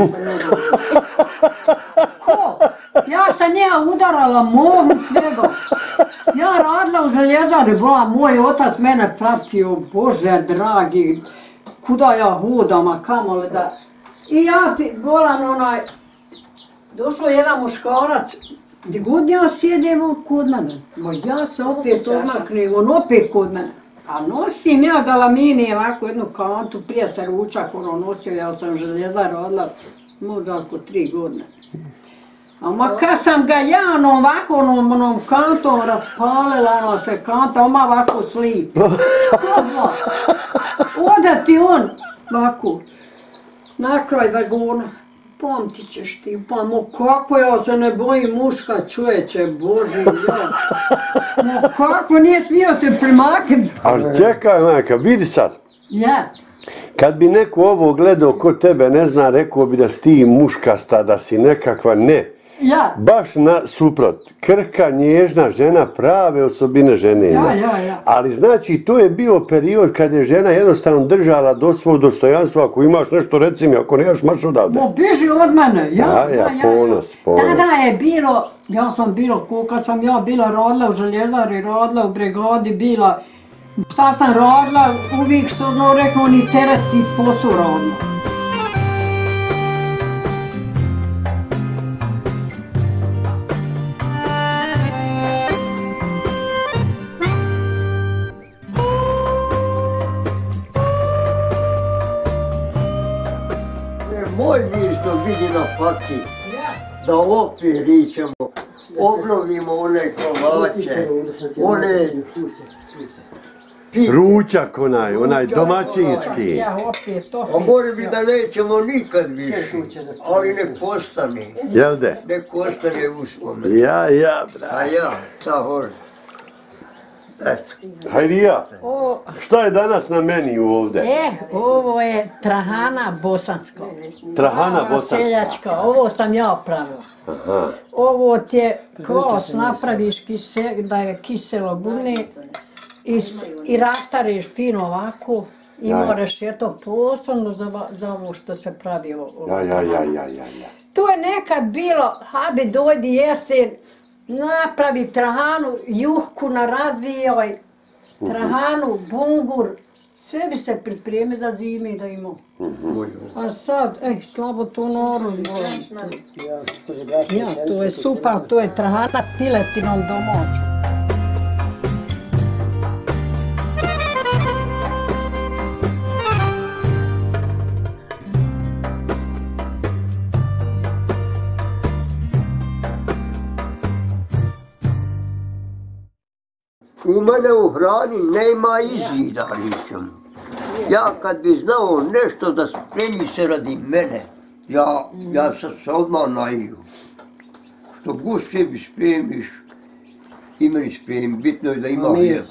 Ko? Ja sam ja udarala mom i svega. Ja radila u željezari, bila moj otac mene pratio, Bože dragi, kuda ja hodam, a kamoli da... I ja ti, bolan onaj, došao jedan muškarac, gdje god ja sjedim, on kod mene. Ma ja se opet odmaknem, on opet kod mene. A nosim ja galaminije, ovako jednu kantu, prije se ručak ono nosio, ja sam željezar radila, možda oko tri godine. A ma kad sam ga ja ono ovako onom, onom kantom raspalila, ono se kanta, oma ovako slip. Odva. Oda ti on, ovako, na kraj vagona. Pamtit ćeš ti, pa mo kako ja se ne bojim muška čovječe, Bože ja. Mo kako nije smio se primaknuti. Ali čekaj, majka, vidi sad. Ja. Kad bi neko ovo gledao ko tebe ne zna, rekao bi da si ti muškasta, da si nekakva, ne. Ja. Baš na suprot, krhka, nježna žena, prave osobine žene ima. Ja, ja, ja. Ali znači, to je bio period kad je žena jednostavno držala do svog dostojanstva, ako imaš nešto, reci mi, ako nemaš, maš odavde. Mo biži od mene, ja, Ja, ja, ponos, ponos. Tada je bilo, ja sam bilo, kad sam ja bila radila u željezari, radila u brigadi, bila, šta sam radila, uvijek što ono rekao, ni teret i posao radila. Moj Mirso vidi na fakti da opet ričemo, obnovimo one kolače, one... Ručak onaj, onaj domaćinski. Ja, opet to. A more bi da nećemo nikad više, ali nek ostane. Jel de? Nek ostane uspomenu. Ja, ja, bra. A ja, šta hoće? Eto. Hajrija, O, šta je danas na meniju ovde? e, ovo je trahana bosanska. Trahana bosanska. Seljačka, ovo sam ja pravila. Aha. Ovo ti je kvos napraviš kise, da je kiselo budne i, i rastariš fino ovako i Ja, ja. moraš je to posebno za, za ovo što se pravi ovo. Ja, ja, ja, ja, ja, ja. Tu je nekad bilo, habi dojdi jesen, napravi trahanu, juhku narazvijaj, trahanu, bungur, sve bi se pripremi za zime da ima. A sad, ej, slabo to narod. Ja, to je super, to je trahana s piletinom domaću. U mene u hrani nema izida, ričem. Ja kad bi znao nešto da spremi se radi mene, ja, ja sam se odmah naiju. Što god sebi spremiš, i meni spremi, bitno je da ima hljeba.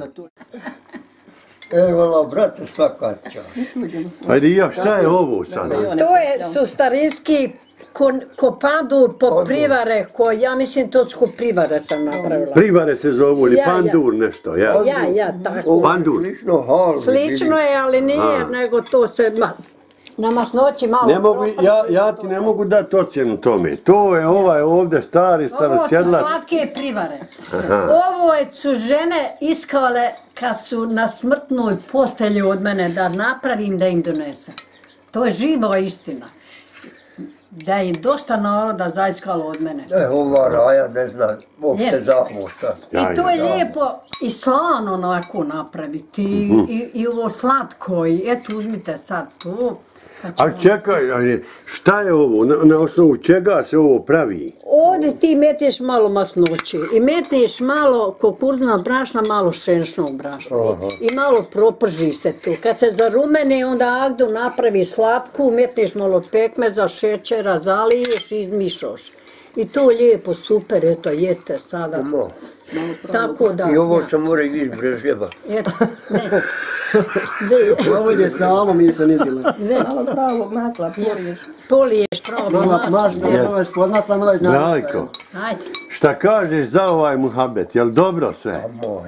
Evo, brate, svaka čast. Hajrija, šta je ovo sad? To je, su starinski ko, ko pandur po privare, ko, ja mislim to su ko privare sam napravila. Privare se zovu ili Ja, ja. pandur nešto, ja? Ja, ja, tako. Ovo je Pandur. slično halvi. Slično je, ali nije, A. nego to se, ma, na masnoći malo... Ne mogu, ja, ja ti ne mogu dati ocjenu tome. To je ovaj ovdje stari Ovo su starosjedlac. slatke privare. Ovo je su žene iskale kad su na smrtnoj postelji od mene da napravim da im donesem. To je živa istina. da je dosta naroda zaiskalo od mene. E, ova Raja ne zna uopšte zamušta. I to je lijepo i slano onako napraviti i, i ovo slatko i eto uzmite sad tu. A čekaj, šta je ovo? Na, na osnovu čega se ovo pravi? Ovdje ti metneš malo masnoće i metneš malo kukuruznog brašna, malo šenčnog brašna i malo proprži se tu. Kad se zarumene, onda Agdu napravi slatku, metneš malo pekmeza, šećera, zaliješ i izmišaš. I to lijepo, super, eto, jete sada. No. Tako da. I ovo se mora i brežljeva. Eto, ne. Ovo je samo mi sam izgledala. Ne. Malo pravog masla poliješ. Poliješ pravog Mala masla. mašna, malo je spod masa, malo je znamo. Drajko, Ajde. šta kažeš za ovaj muhabet? Jel dobro sve? A moj.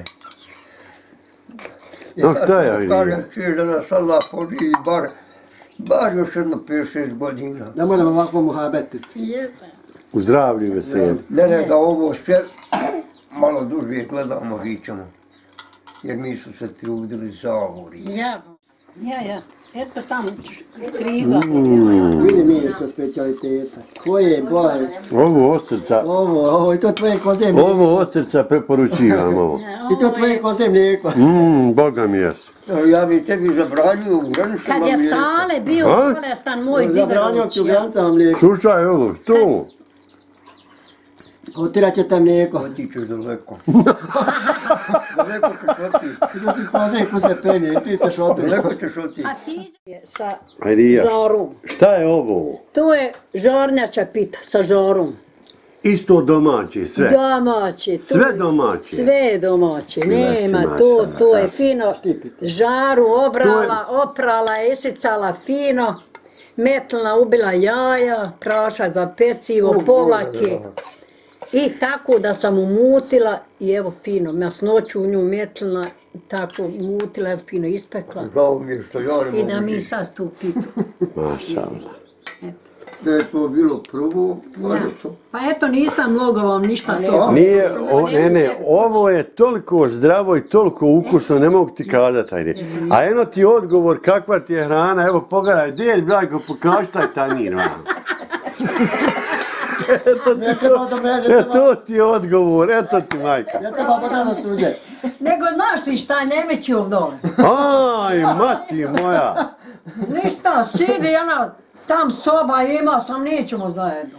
No šta je vidio? Kažem ti da nas Allah poživi bar, bar još jedno pet šest godina. Da moramo ovako muhabetiti. Jeste. U zdravlju i veselju. Ne, ne, da ovo sve malo duže gledamo, vićemo. Jer mi su se trudili za ovo. Ja, ja, ja. Eto tamo kriva. Vidi mi sa specijaliteta. Koje boje? Ovo od srca, Ovo, ovo, i to tvoje koze mlijeko. ovo od srca preporučivam ovo. I to tvoje koze mlijeko. Mmm, boga mi jesu. Ja bi tebi zabranio u granicama Kad je mlijeka. Sale bio A? bolestan moj Zabranio digaruć, ti u ja. granicama mlijeko. Slušaj ovo, što? Otirat će tam mlijeko. Otićeš daleko. Daleko ćeš otići. I to si koze ko se penje i ti ćeš otići. Daleko ćeš otići. A ti je sa Ajde, ja, žarom. šta je ovo? To je žarnjača pita sa žarom. Isto domaće, sve. Domaće. to Sve je- domaće? Sve domaće. Nema mašala, to, to je da. fino. Žaru obrala, oprala, isicala fino. Metlna ubila jaja, prašak za pecivo, povlake. I tako da sam umutila i evo fino, masnoću u nju metlila, tako umutila, evo fino ispekla. Žao mi je što ja ne I mogu da mi živjeti. sad tu pitu. Mašallah. Da je to bilo prvo, Ja. Pa eto nisam mnogo vam ništa to. Nije, o, ne, ne, ovo je toliko zdravo i toliko ukusno, ne mogu ti kazati, ajde. A eno ti odgovor kakva ti je hrana, evo pogledaj, gdje Brajko, pokaži taj tanjir, ono. Eto ti Ne to, treba da me, ne e, treba. to ti je odgovor, eto ti majka. Ja treba pa da suđe. Nego znaš ti šta je Nemećiov dole? Aj, mati moja. Ništa, sidi ona, tam soba ima, sam nećemo zajedno.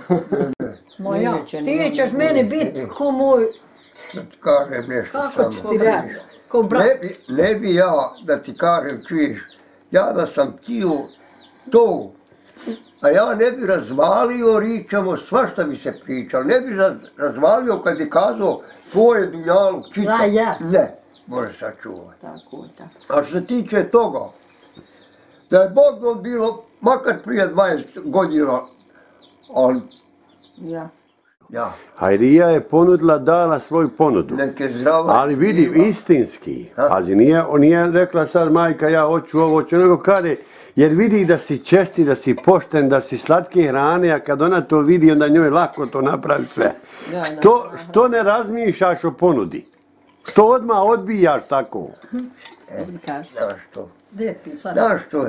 Moja, ti ćeš meni biti ko moj, da ti kažem nešto kako ću samo. ti reći, ko brat. Ne bi, ne bi ja, da ti kažem, čuješ, ja da sam htio to, a ja ne bi razvalio, ričamo, svašta bi se pričalo, ne bi raz- razvalio kad bi kazao tvoje dunjaluk čita. Da, ja. Ne, može sačuvati. Tako, tako. A što se tiče toga, da je Bog nam bilo, makar prije dvadeset godina, ali Ja. ja, Hajrija je ponudila, dala svoju ponudu. neke zdrava. Ali vidi, piva. istinski, Ha? pazi, nije, nije rekla sad majka ja hoću ovo, hoću nego kade, jer vidi da si česti, da si pošten, da si slatke hrane, a kad ona to vidi, onda njoj lako to napravi sve. Da, da. Što, što ne razmišljaš o ponudi? Što odmah odbijaš tako? Kaži. Znaš što? Gdje ti sad? Znaš što?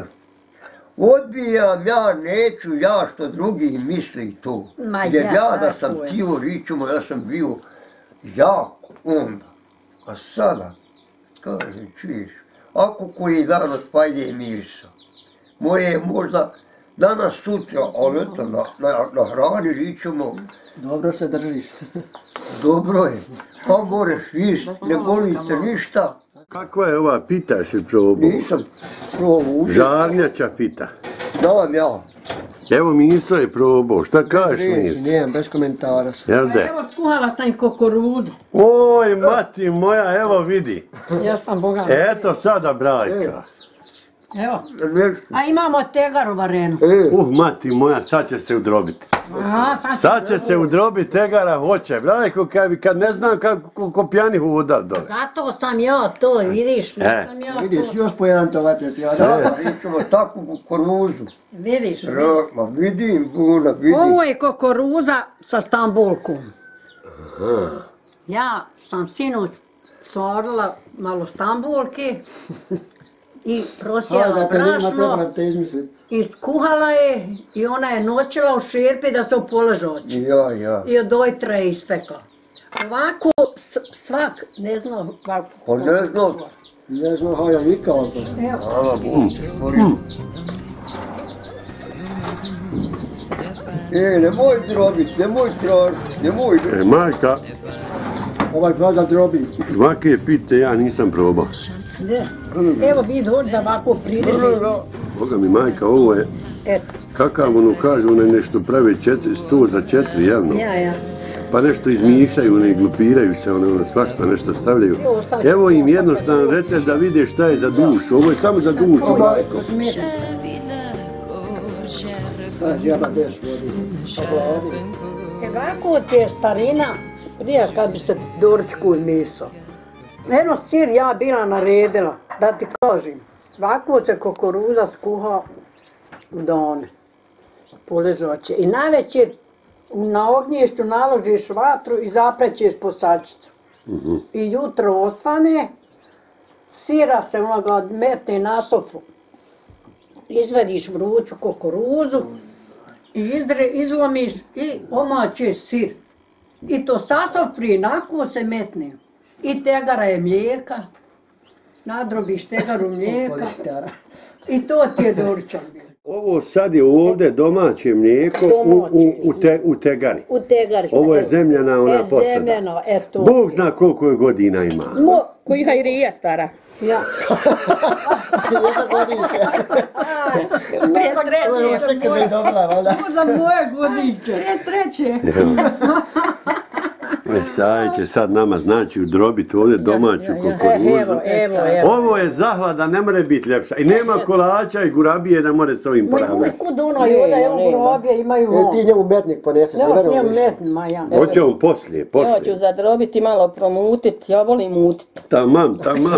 Odbijam ja, neću ja što drugi misli to. Ma Jer ja, ja da tako sam je. htio ričemo, ja sam bio jak onda. A sada, kažem, čuješ, ako koji dan otpalje mirisa, moje je možda danas sutra, ali eto, na, na, na hrani ričemo, Dobro se držiš. dobro je, pa moreš jest, ne boli te ništa. Kakva je ova pita si probao? Nisam probao uzeti, Žarnjača pita. znam ja. Evo Miso je probao, šta kažeš Reći, Miso? nijem, bez komentara sam. Jel Pa de? evo kuhala taj kukuruzu. Oj, mati moja, evo vidi. Ja sam boga. Eto sada Brajka. Evo. Nešto. A imamo tegaru varenu. E, Uh, mati moja, sad će se udrobiti. Aha, sad Sad će se udrobiti tegara, hoće. Brajko, kad, kad ne znam kako ko pjani udar dole. zato sam ja to, vidiš, E. nisam ja Vidiš, to. još po jedan to vateti. Ja da, da, ričemo takvu kukuruzu. Vidiš, Ra, ma vidim, Buna, vidim. ovo je kukuruza sa stambulkom. Ja sam sinoć stvorila malo stambulke i prosijala brašno i kuhala je i ona je noćila u šerpi da se opoleže oči. Ja, ja. I od ojtra je ispekla. Ovako svak, ne znam kako. Pa ne znam. Ne znam how je vikao to. Hvala Bogu. E, nemoj drobit, nemoj tražit, nemoj. E, majka, Ovaj glada drobi. ovake pite ja nisam probao. Ne. Evo vidi hoć da ovako prireži. Boga mi majka, ovo je, Eto. kakav ono kažu, one nešto prave četiri, sto za četiri, javno. Ja, ja. Pa nešto izmišljaju, ne glupiraju se, one ono svašta nešto stavljaju. Evo im jednostavno recept da vide šta je za dušu, ovo je samo za dušu, majko. Sad jeba deš vodi. Ovako ti je starina, prije kad bi se doručku miso. Eno sir ja bila naredila, da ti kažem. Ovako se kukuruza skuha u done, poležoće. I najveće na ognjištu naložiš vatru i zaprećeš posačicu. I jutro osvane, sira se onoga metne na sofu. Izvadiš vruću kukuruzu i izre, izlomiš i omačeš sir. I to sasofri, nako se metne. I tegara je mlijeka, nadrobiš tegaru mlijeka i to ti je doručak. Ovo sad je ovdje domaće mlijeko u, u, u, te, u tegari. U tegari. Ovo je zemljana ona e, posada. Zemljano, eto. Bog zna koliko je godina ima. Mo, Koji hajrija stara? ja. Jedna godinke. Bez To je sve kad je dobila, valjda. Možda moje godiće. Bez treće. E, sad će sad nama znači udrobiti ovdje domaću E, kukuruzu. evo, evo, evo. Ovo je zahlada, ne more biti ljepša. I nema kolača i gurabije da more s ovim Moj poravljati. kud ono i onda evo grobje imaju E, on. ti njemu metnik poneseš, ne Evo, verujem njemu više. metni, ma ja. Hoće on poslije, Ja poslije. ću zadrobiti, malo promutit, ja volim mutit. Tamam, tamam.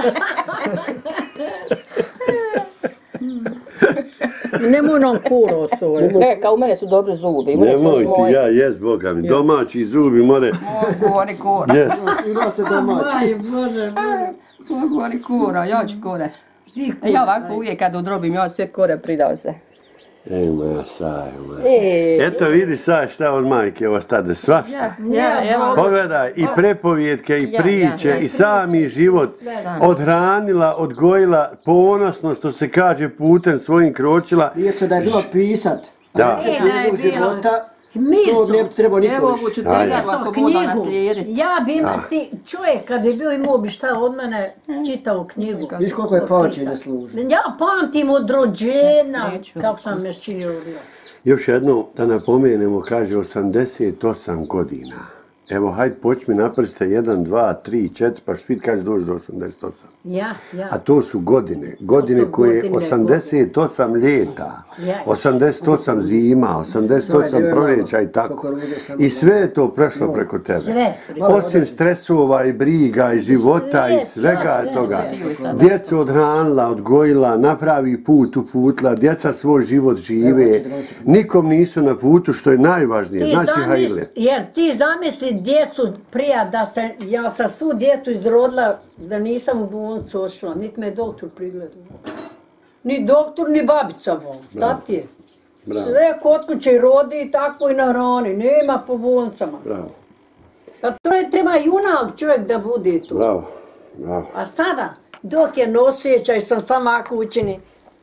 Nemoj nam kuro svoje. E, kao u mene su dobri zubi, u mene su Nemoj još ti, moji. ja jes, Boga mi. Domaći zubi more. Gori kura. Jes. Ima se domaći. Aj, Bože, Bože. Gori kura, ja ću kore. E, ja ovako uvijek kad udrobim, ja sve kore pridao se. Ej, moja saj, moja. E, Eto vidi sad šta od majke ostade, svašta. Ja, evo, Pogledaj, i prepovjetke, i Ja, priče, ja, ja. i sami život odhranila, odgojila, ponosno što se kaže putem svojim kročila. Djeco da je bilo pisat. Da. Za E, da je prijedlog bilo. života, Mirzu. to ne bi trebao niko evo više. ovu ću Ajde. tegaru Isto ako budu knjigu. naslijediti. Ja bi ima, ti čovjek kad je bio imao bi šta od mene čitao knjigu. Viš koliko je pamćenje služi. Ja pamtim od rođena, Neću. kako sam mešćinila bila. Još jedno da napomenemo, kaže osamdeset osam godina. Evo, hajde počmi na prste, jedan, dva, tri, četiri, pa špit kaže doći do osamdeset osam. Ja, ja. A to su godine, godine To su koje godine, osamdeset osam ljeta, Ja. osamdeset osam zima, osamdeset osam To je proljeća i tako. kukuruze samo I sve je to prešlo preko tebe. Sve. Osim stresova i briga i života Sve, i svega sve, toga. sve. Djecu odhranila, odgojila, napravi put uputila, djeca svoj život žive. Nikom nisu na putu, što je najvažnije. Ti Znači, zamisli- hajle. Jer ti zamisli djecu prija da se, ja sam svu djecu izrodila da nisam u bolnicu ošla, niti me doktor prigledao. Ni doktor, ni babica bol, šta ti je? Bravo. Sve kod kuće rodi i tako i na rani, nema po bolnicama. Bravo, Pa to je treba junak čovjek da bude tu. bravo, bravo. A sada, dok je nosjećaj sam sama kućini,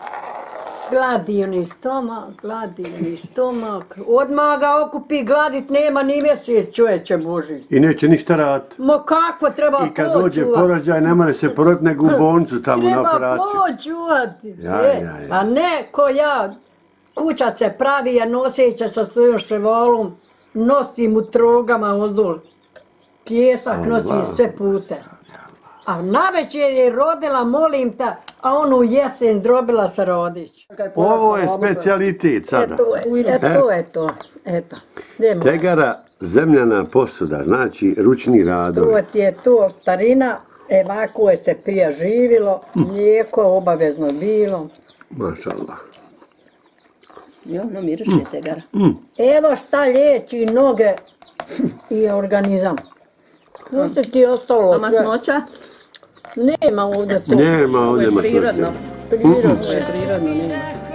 gladijeni stomak, gladijeni stomak, odmah ga okupi, gladit nema ni mjesec čovječe Boži. I neće ništa raditi. Ma kako treba I kad plod dođe čuvat? porođaj, ne more se poroditi nego u bolnicu tamo na Treba operaciju. plod čuvati. Ja, e, ja, ja. A ne ko ja, kuća se pravi, ja noseća sa svojom ševalom, nosim u trogama oddol. Pjesak nosim sve pute. A navečer je rodila, molim ta, a onu u jesen zdrobila sa rodić. Ovo je specijalitet sada. Eto, eto, eto, eto. Idemo. Tegara, zemljana posuda, znači ručni To radovi. ti je to starina, evako je se prije živilo, mlijeko obavezno bilo. Mašallah. Jo, no miriše tegara. Evo šta liječi noge i organizam. Tu se ti ostalo A sve. masnoća? Nema ovdje to. Nema Ovo ovdje je mašurke. prirodno. Prirodno. Ovo je prirodno, nema.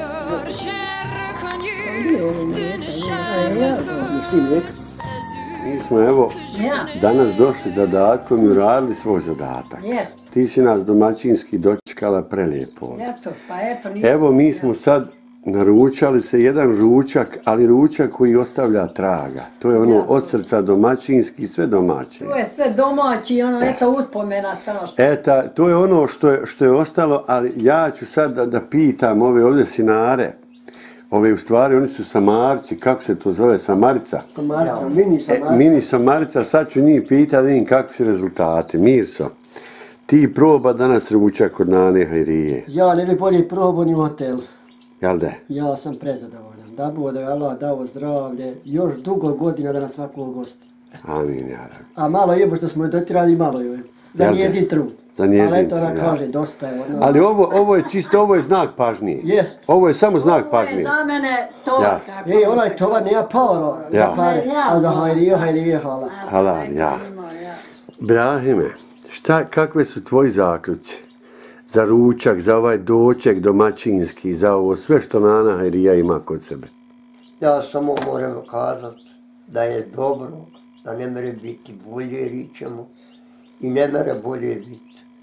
Mi smo evo Ja. danas došli zadatkom i uradili svoj zadatak. Jest. Ti si nas domaćinski dočekala prelijepo. Eto, pa eto, nisam. Evo mi smo sad naručali se jedan ručak, ali ručak koji ostavlja traga. To je ono od srca domaćinski, sve domaće. To je sve domaći, ono, eto, uspomena to što. Eta, to je ono što je, što je ostalo, ali ja ću sad da, da pitam ove ovdje sinare. Ove u stvari, oni su samarci, kako se to zove, samarica? Samarica, mini E, samarica. mini samarica, sad ću njih pitati, da vidim kakvi su rezultati. Mirso, ti proba danas ručak kod Nane Hajrije, Ja ne bi bolje probao ni u hotelu. jel da? Ja sam prezadovoljan. Da bude Allah dao zdravlje, još dugo godina da nas svako gosti. Amin, jara. A malo je, što smo je dotirali, malo je. Za Jel da? njezin trud. Za njezin Ali eto, ona trud, ja. kaže, dosta je ono. Ali ovo, ovo je čisto, ovo je znak pažnje. Jest. Ovo je samo znak Ovo je pažnje. za mene to. Jasno. kako- Ej, onaj tovar nema para Ja. za pare, Ja. a za hajrije, hajrije hala. Halal, ja. Ima, ja. Brahime, šta, kakve su tvoji zaključi? Za ručak, za ovaj doček domaćinski, za ovo sve što Nana Hajrija ima kod sebe. Ja samo moram kazati da je dobro, da ne mere biti bolje ričemo i ne mere bolje biti.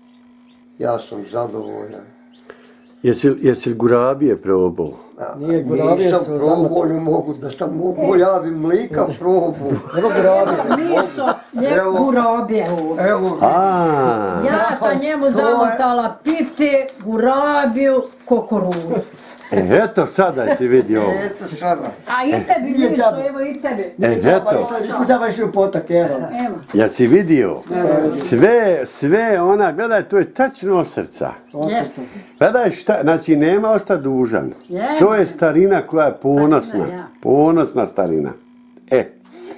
Ja sam zadovoljan. Jesi, jesi li gurabije probao? Ja, Nije gurabije nisam su probao, zamotane. ne mogu da sam mogu, ja bi mlika probao. Evo grabi. Miso, njeg Evo. gurabije ovdje. Evo, A, Ja sam njemu To je- zamotala pite, gurabiju, kukuruzu. e, eto sada si vidio ovo. eto sada. A i tebi, Nije Miso, džabe. evo i tebi. E, eto, Iskućava išli u potok, evo. Evo. jesi vidio? Sve, sve ona, gledaj, to je tačno od srca. Jeste. Gledaj šta, znači nema ostati dužan. Je. To je starina koja je ponosna. Starina, ja. Ponosna starina. E.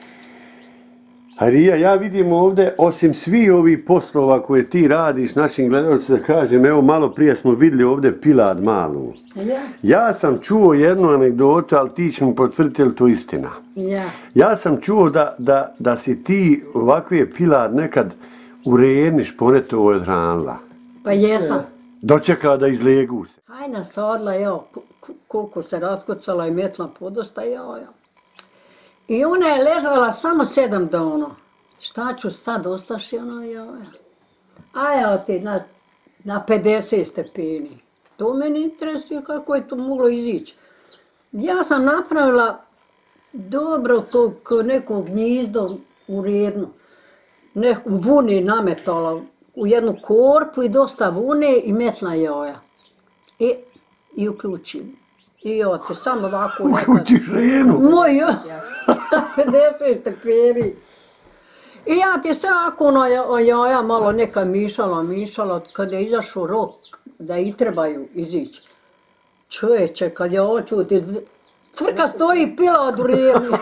Harija, ja vidim ovdje, osim svih ovih poslova koje ti radiš našim gledalcima, da kažem, evo malo prije smo vidjeli ovdje pilad malu. Ja. Ja sam čuo jednu anegdotu, ali ti će mi potvrditi je li to istina. Ja. Ja sam čuo da, da, da si ti ovakve pilad nekad u Reniš ponetovo odhranila. Pa jesam. Dočekala da izlegu se. Hajna sadla, evo, kuku se raskucala i metla podosta, evo, evo. I ona je ležala samo sedam dana. Šta ću sad, ostaši ono, evo, evo. A evo ti na, na pedeset stepeni. To meni interesuje kako je to moglo izići. Ja sam napravila dobro to kao neko gnjizdo u rednu. Neku vuni nametala u jednu korpu i dosta vune i metla joja. I, i uključim. I evo te samo ovako nekad. Uključiš ženu. Moj jo, pedeset stepeni. I ja ti sve ako ono jaja malo neka mišala, mišala, kad je izašao rok da i trebaju izići. Čovječe, kad je oču ti cvrka stoji pila od rijevni.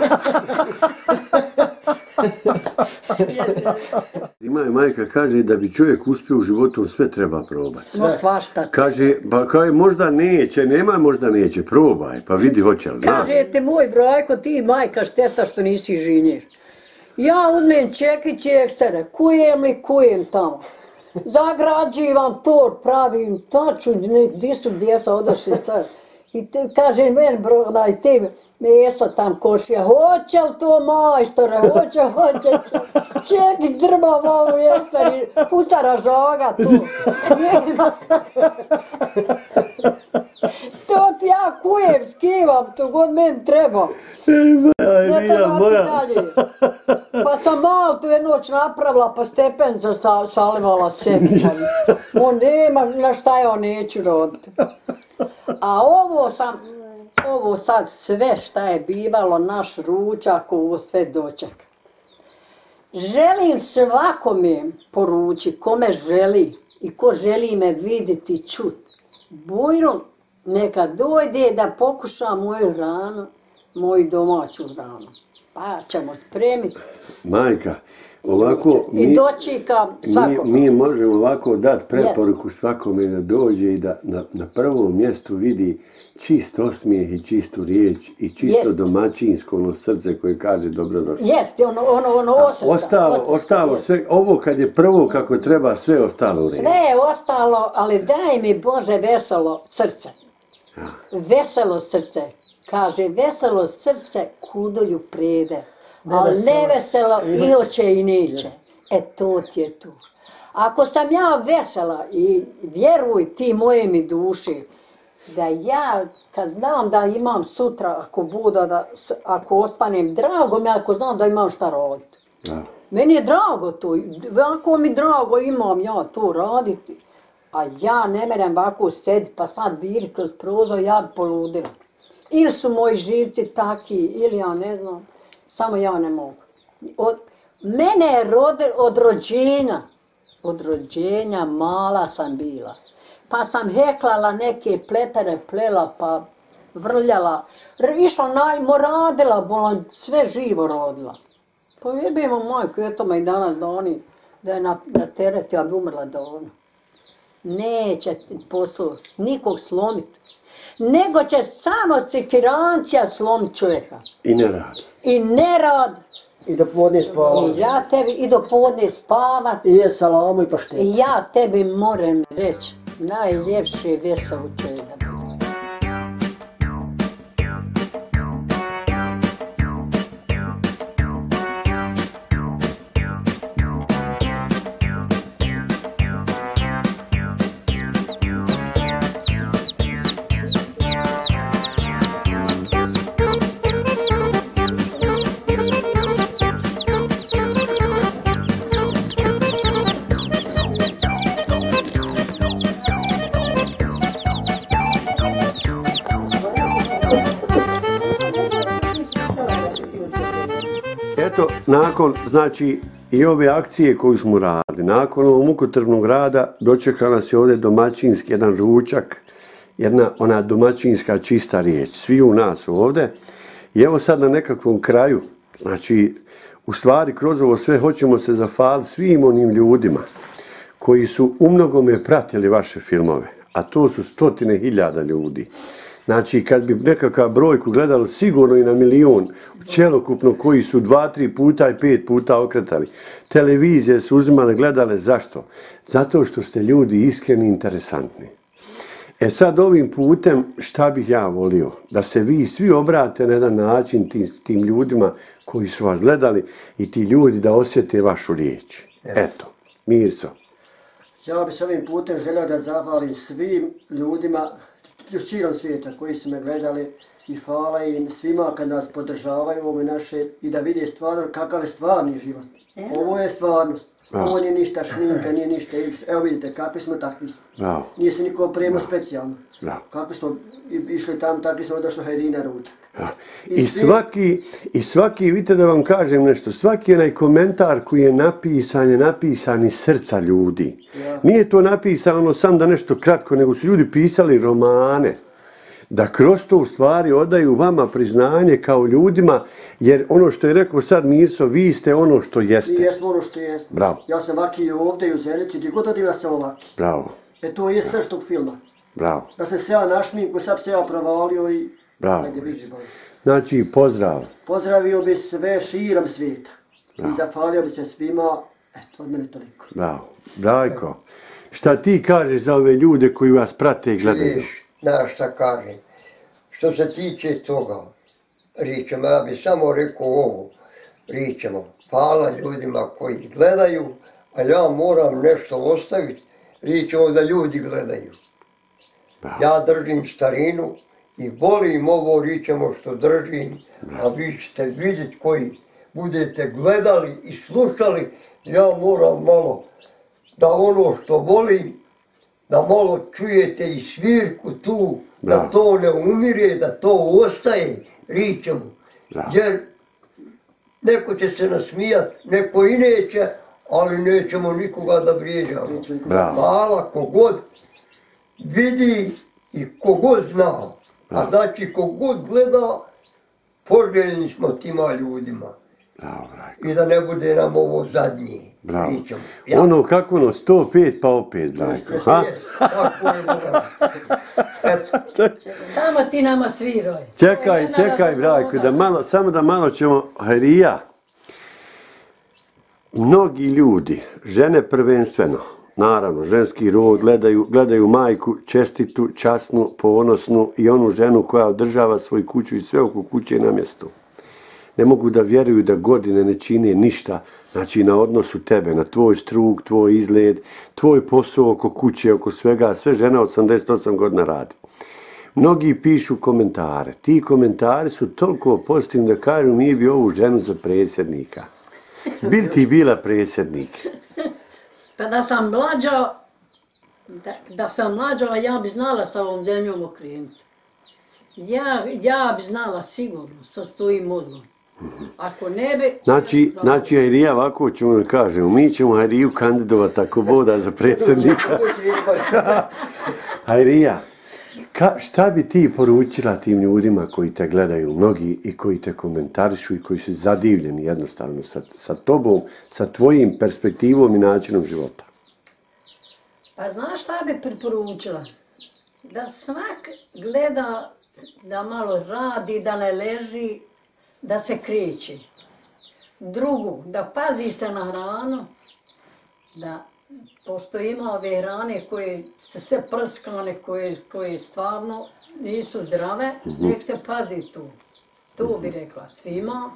Ima je majka kaže da bi čovjek uspio u životu, on sve treba probati. No svašta. Kaže, pa kaže, možda neće, nema možda neće, probaj, pa vidi hoće li. na. Kažete moj brajko, ti majka šteta što nisi inženjer. Ja uzmem čekić i ekstere, kujem li kujem tamo. Zagrađivam to, pravim taču, gdje su djeca odošli sad. I te, kaže men brona i tebi, meso tam košija, hoće li to majstore, hoće, hoće, čekić drma mamu jestari, putara žaga tu. Nema. To ti ja kujem, skivam, to god meni treba. Ne treba ti dalje. Pa sam malo tu jednu noć napravila, pa stepenca sa, salivala sebi. On nema na šta ja neću roditi. A ovo sam, ovo sad sve šta je bivalo, naš ručak, ovo sve doček. Želim svakome poručiti, kome želi i ko želi me vidjeti, čuti. Bujrom neka dojde da pokuša moju hranu, moju domaću hranu. Pa ćemo spremiti. Majka, Ovako, I mi, dočekam svakog. mi, mi možemo ovako dati preporuku svakome da dođe i da na, na prvom mjestu vidi čist osmijeh i čistu riječ i čisto Jest. domaćinsko ono srce koje kaže dobrodošli. Jeste, ono, ono, ono osrsta. Ostalo, osrsta, ostalo jest. sve, ovo kad je prvo kako treba, sve ostalo u redu. Sve je ostalo, ali daj mi Bože veselo srce. Veselo srce. Kaže, veselo srce kudolju prede. Ali neveselo i hoće i neće. E to ti je tu. Ako sam ja vesela i vjeruj ti moje mi duši, da ja kad znam da imam sutra, ako bude, da, ako ostvanem, drago mi, ako znam da imam šta raditi. Da. Meni je drago to, ako mi drago imam ja to raditi, a ja ne merem ovako sediti pa sad viri kroz prozor, ja bi poludila. Ili su moji živci taki, ili ja ne znam, samo ja ne mogu. Od, mene je rode, od rođenja, od rođenja mala sam bila. Pa sam heklala neke pletare, plela, pa vrljala. Išla najmo, radila, bolan, sve živo rodila. Pa jebimo majku, eto me i danas da oni, da je na, na tereti, ja bi umrla da ona. Neće posao nikog slomiti. Nego će samo cikirancija slomiti čovjeka. I ne rad. I nerad. I do podne spavati. I ja tebi, i do podne spavat. I je salamu i paštet. I ja tebi moram reći, najljepše veselo čovjek da bude. Eto, nakon, znači, i ove akcije koju smo radili, nakon ovog mukotrpnog rada, dočeka nas je ovdje domaćinski jedan ručak, jedna ona domaćinska čista riječ, svi u nas ovdje. I evo sad na nekakvom kraju, znači, u stvari kroz ovo sve hoćemo se zahvaliti svim onim ljudima koji su umnogome pratili vaše filmove, a to su stotine hiljada ljudi. Znači, kad bi nekakav brojku gledalo sigurno i na milion, cjelokupno koji su dva, tri puta i pet puta okretali. Televizije su uzimale, gledale, zašto? Zato što ste ljudi iskreni i interesantni. E sad ovim putem šta bih ja volio? Da se vi svi obrate na jedan način tim, tim ljudima koji su vas gledali i ti ljudi da osjete vašu riječ. Eto, Mirco. Ja bih s ovim putem želio da zahvalim svim ljudima širom svijeta koji su me gledali i hvala im svima kad nas podržavaju ovo naše i da vide stvarno kakav je stvarni život. Ovo je stvarnost. Ovo nije ništa šminka, nije ništa. Evo vidite, kakvi smo, takvi smo. Bravo. Nije se niko opremo specijalno. Bravo. Kako smo išli tam, takvi smo došli hajri na ručak. I, I, svaki, I svaki, vidite da vam kažem nešto, svaki onaj komentar koji je napisan, je napisan iz srca ljudi. Ja. Nije to napisano sam da nešto kratko, nego su ljudi pisali romane. Da kroz to u stvari odaju vama priznanje kao ljudima, jer ono što je rekao sad Mirco, vi ste ono što jeste. Mi jesmo ono što jesmo. Bravo. Ja sam ovaki i ovdje i u Zenici, gdje god odim ja sam ovaki. Bravo. E to je srž tog filma. Bravo. Da sam se ja našminku, sad se ja provalio i... Bravo. Ajde, viži, znači, pozdrav. Pozdravio bi sve širom svijeta. Bravo. I zahvalio bi se svima. Eto, od mene toliko. Bravo. Brajko, šta ti kažeš za ove ljude koji vas prate i gledaju? Znaš šta kažem. Što se tiče toga, ričemo, ja bih samo rekao ovo, ričemo, hvala ljudima koji gledaju, a ja moram nešto ostaviti, ričemo da ljudi gledaju. Ja držim starinu i volim ovo, ričemo što držim, a vi ćete vidjeti koji budete gledali i slušali, ja moram malo da ono što volim, da malo čujete i svirku tu, da, da to ne umire, da to ostaje, ričemo. Jer neko će se nasmijat, neko i neće, ali nećemo nikoga da vrijeđamo. Hvala kogod vidi i kogod zna, a znači kogod gleda, poželjni smo tima ljudima. Bravo, Brajko. I da ne bude nam ovo zadnji. Bravo. Pričamo. Ja. Ono kako ono, sto pet pa opet, Brajko. Jeste, jeste, tako je, Boga. Eto. Samo ti nama sviraj. Čekaj, čekaj, Brajko, da malo, samo da malo ćemo, Hajrija. Mnogi ljudi, žene prvenstveno, naravno, ženski rod, gledaju, gledaju majku čestitu, časnu, ponosnu i onu ženu koja održava svoju kuću i sve oko kuće na mjestu. Ne mogu da vjeruju da godine ne čine ništa, znači na odnosu tebe, na tvoj struk, tvoj izgled, tvoj posao oko kuće, oko svega, sve žena osamdeset osam godina radi. Mnogi pišu komentare. Ti komentari su toliko pozitivni da kažu mi bi ovu ženu za predsjednika. Bil ti bila predsjednik? Pa da sam mlađa, da, da sam mlađa, ja bi znala sa ovom zemljom okrenuti. Ja, ja bi znala sigurno sa svojim odlom. Ako ne bi... Znači, znači Hajrija, ovako ćemo da kažemo, mi ćemo Hajriju kandidovati ako boda za predsjednika. Hajrija, ka, šta bi ti poručila tim ljudima koji te gledaju, mnogi i koji te komentarišu i koji su zadivljeni jednostavno sa, sa tobom, sa tvojim perspektivom i načinom života? Pa znaš šta bi preporučila? Da svak gleda da malo radi, da ne leži, da se kreće. Drugu, da pazi se na hranu, da pošto ima ove hrane koje su sve prskane, koje, koje stvarno nisu zdrave, mm-hmm. nek se pazi tu. To bi rekla svima.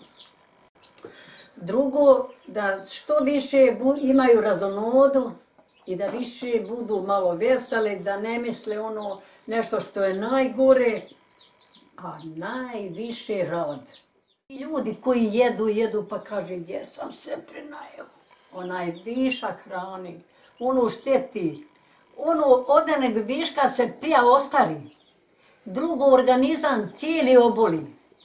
Drugo, da što više bu, imaju razonodu i da više budu malo veseli, da ne misle ono nešto što je najgore, a najviše rad. Ljudi koji jedu, jedu pa kaže gdje sam se prinajeo. Onaj višak hrani, ono šteti. Ono od onog viška se prija ostari. Drugo, organizam cijeli oboli.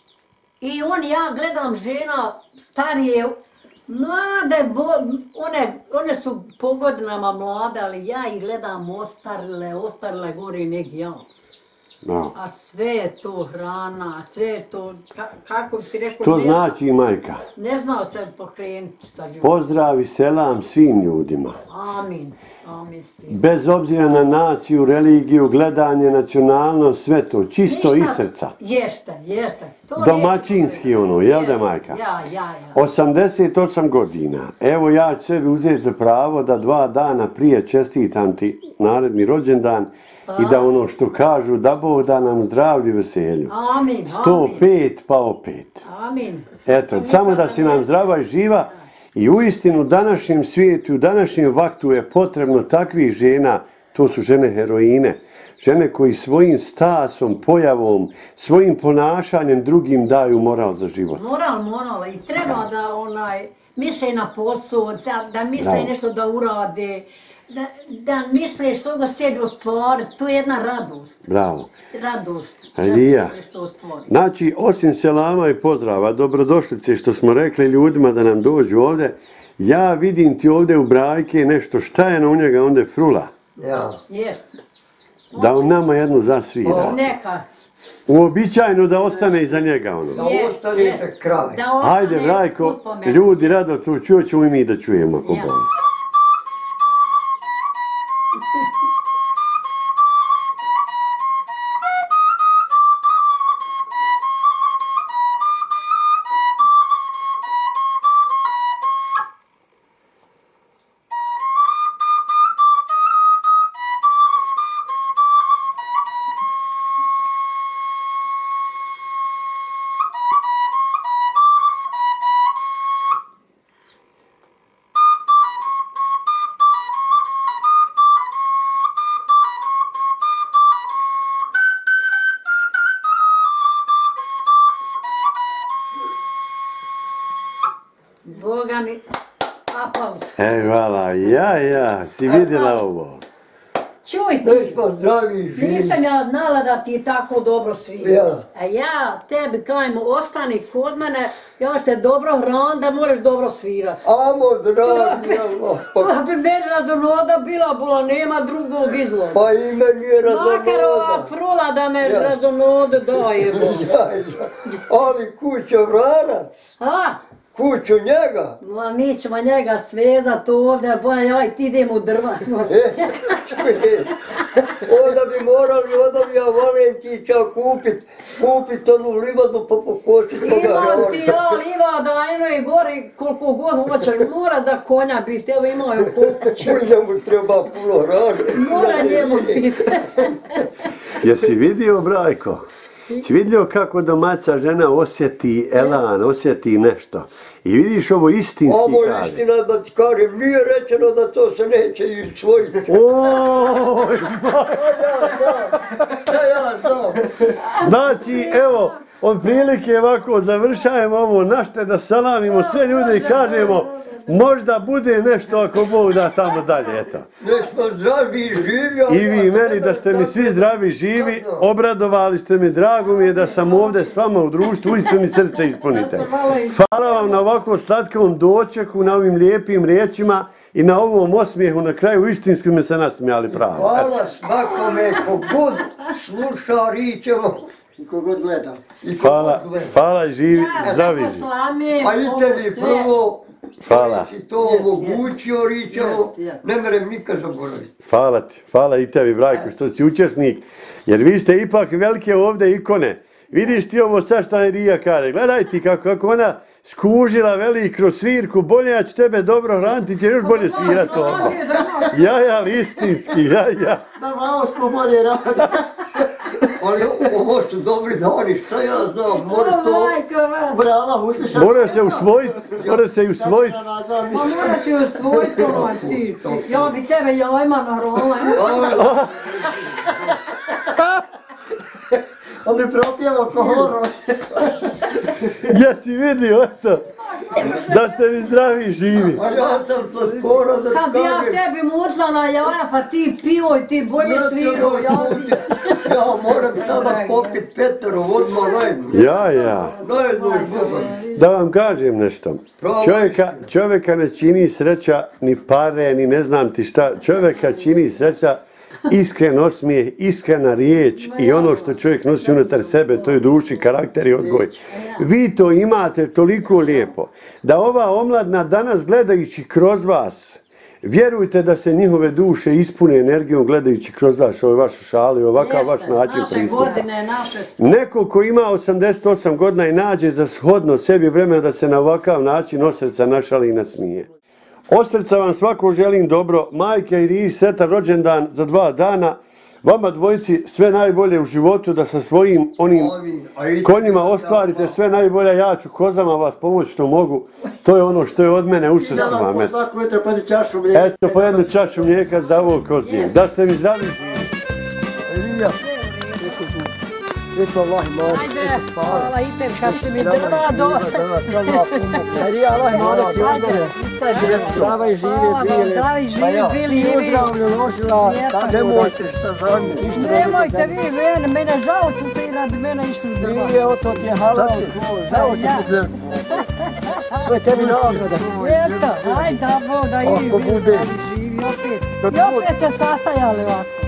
I on, ja gledam žena starije, mlade, bo, one, one su po godinama mlade, ali ja ih gledam ostarile, ostarile gore nek ja. No. A sve je to hrana, sve je to, ka, kako ti rekao... Što znači, majka? Ne znao se pokrenuti sa životom. Pozdrav i selam svim ljudima. Amin, amin svim. Bez obzira na naciju, religiju, gledanje, nacionalnost, sve to, čisto Ništa, iz srca. Jeste, jeste. To domaćinski ono, jel da, majka? Ja, ja, ja. osamdeset osam godina. Evo ja ću sebi uzeti za pravo da dva dana prije čestitam ti naredni rođendan i da ono što kažu, da Bog da nam zdravlju i veselju. Amin, sto pet pa opet. Amin. Eto, samo da si nam zdrava i živa i uistinu u današnjem svijetu, u današnjem vaktu je potrebno takvih žena, to su žene heroine, žene koji svojim stasom, pojavom, svojim ponašanjem drugim daju moral za život. Moral, moral i treba da onaj, misle na posao, da, da misle Bravo. nešto da urade, da, da misle što ga sebi ostvari, to je jedna radost. Bravo. Radost. Hajrija. Da se nešto ostvari. Znači, osim selama i pozdrava, dobrodošlice što smo rekli ljudima da nam dođu ovdje, ja vidim ti ovdje u Brajke nešto, šta je na u njega onda frula? Ja. Jest. Da on nama jednu zasvira. Neka. Uobičajno da ostane iza njega ono. Da ostanete kraj. Da ostane Ajde, Brajko, uspomena. ljudi rado to čuo ćemo i mi da čujemo ako Ja. Bog. Boga mi, aplauz. E, hvala, ja, ja, si vidjela ovo? Čuj, Da smo zdravi i živi. nisam ja znala da ti tako dobro sviraš. Ja. A ja tebi kajmo, ostani kod mene, ja ću te dobro hran da moraš dobro svirat. Amo, dragi Allah. Pa Pa, bi meni razonoda bila, bila nema drugog izloga. pa i meni je Makar ova razonoda. frula da me Ja. razonode daje. Ja, ja. Ali kuća vranac. A, kuću njega. Ma mi ćemo njega svezat ovdje, boja ja i ti idemo u drva. Onda bi morali, onda bi ja Valentića kupit, kupit onu livadu pa pokošit toga Imam ti ja livada, eno i gori koliko god hoće, mora za konja biti, evo imaju kokuću. Njemu treba puno rade. Mora njemu biti. Jesi vidio, Brajko? Si vidio kako domaća žena osjeti elan, osjeti nešto? I vidiš ovo istinski Ovo kaže. istina da ti kažem, nije rečeno da to se neće usvojiti. Oj, Da ja znam. znači, evo, od prilike ovako završajemo ovo, našte da salamimo sve ljude i kažemo možda bude nešto ako Bog da tamo dalje, eto. Nek smo zdravi i živi. I vi meni da ste mi svi zdravi i živi, obradovali ste mi, drago mi je da sam ovdje s vama u društvu, isto mi srce ispunite. Hvala vam na ovako slatkom dočeku, na ovim lijepim riječima i na ovom osmijehu na kraju, istinski mi se nasmijali pravo. Hvala svakome kogod sluša ričemo. I kogod gleda. I kogod Hvala, gleda. hvala i živi, zdravi. A i tebi prvo, Hvala. si to omogućio ričemo, ne merem nikad zaboraviti. Hvala ti, hvala i tebi, Brajko, što si učesnik, jer vi ste ipak velike ovdje ikone. Vidiš ti ovo sad što je Rija kaže, gledaj ti kako, kako ona skužila veli kroz svirku, bolje ja ću tebe dobro hraniti, će još bolje svirati ovdje. Ja, ja, istinski, ja, ja. Da malo smo bolje radi. Ali ovo su dobri dani, šta ja znam, mora to... Brala, uslišati. Mora se usvojiti, mora se usvojiti. Pa moraš ju usvojiti ovaj ti. Ja bi tebe jajma narola. On bi propjevao ko horos. Jesi vidio, eto, da ste mi zdravi i živi. A ja sam to skoro da Kad bi ja kažem. tebi mucla na jaja, pa ti pio i ti bolje svirao. Ja moram sada popit Peteru odmah najedno. Ja, ja. Najedno i Boga. Da vam kažem nešto. Čovjeka, čovjeka ne čini sreća ni pare, ni ne znam ti šta. Čovjeka čini sreća iskren osmijeh, iskrena riječ i ono što čovjek nosi unutar sebe, to je duši, karakter i odgoj. Vi to imate toliko lijepo da ova omladna danas gledajući kroz vas, vjerujte da se njihove duše ispune energijom gledajući kroz vas, ovaj vašu šalu i ovakav vaš način pristupa. Neko ko ima osamdeset osam godina i nađe za shodno sebi vremena da se na ovakav način od srca našali i nasmije. Od srca vam svako želim dobro, majka i Riji sretan rođendan za dva dana, vama dvojici sve najbolje u životu, da sa svojim onim konjima ostvarite sve najbolje, ja ću kozama vas pomoći što mogu, to je ono što je od mene u srcu vam. Po svaku jutro pa jednu čašu mlijeka. Eto, po jednu čašu mlijeka zdravog kozije, da ste mi zdravi živi. Eto Allah malo. Ajde, hvala i tebi kad si mi drva do... Rija, Allah malo ti odmene. Zdrava i živi bili. Zdrava i živi bili i vi. Uzdravlju nožila. Nemojte šta za mene. Nemojte vi mene, mene žao su ti radi mene išli drva. Nije, oto ti je halal. Žao ti se. To je tebi nagrada. Eto, ajde da Bog da i vi bili živi opet. I opet se sastajali ovako.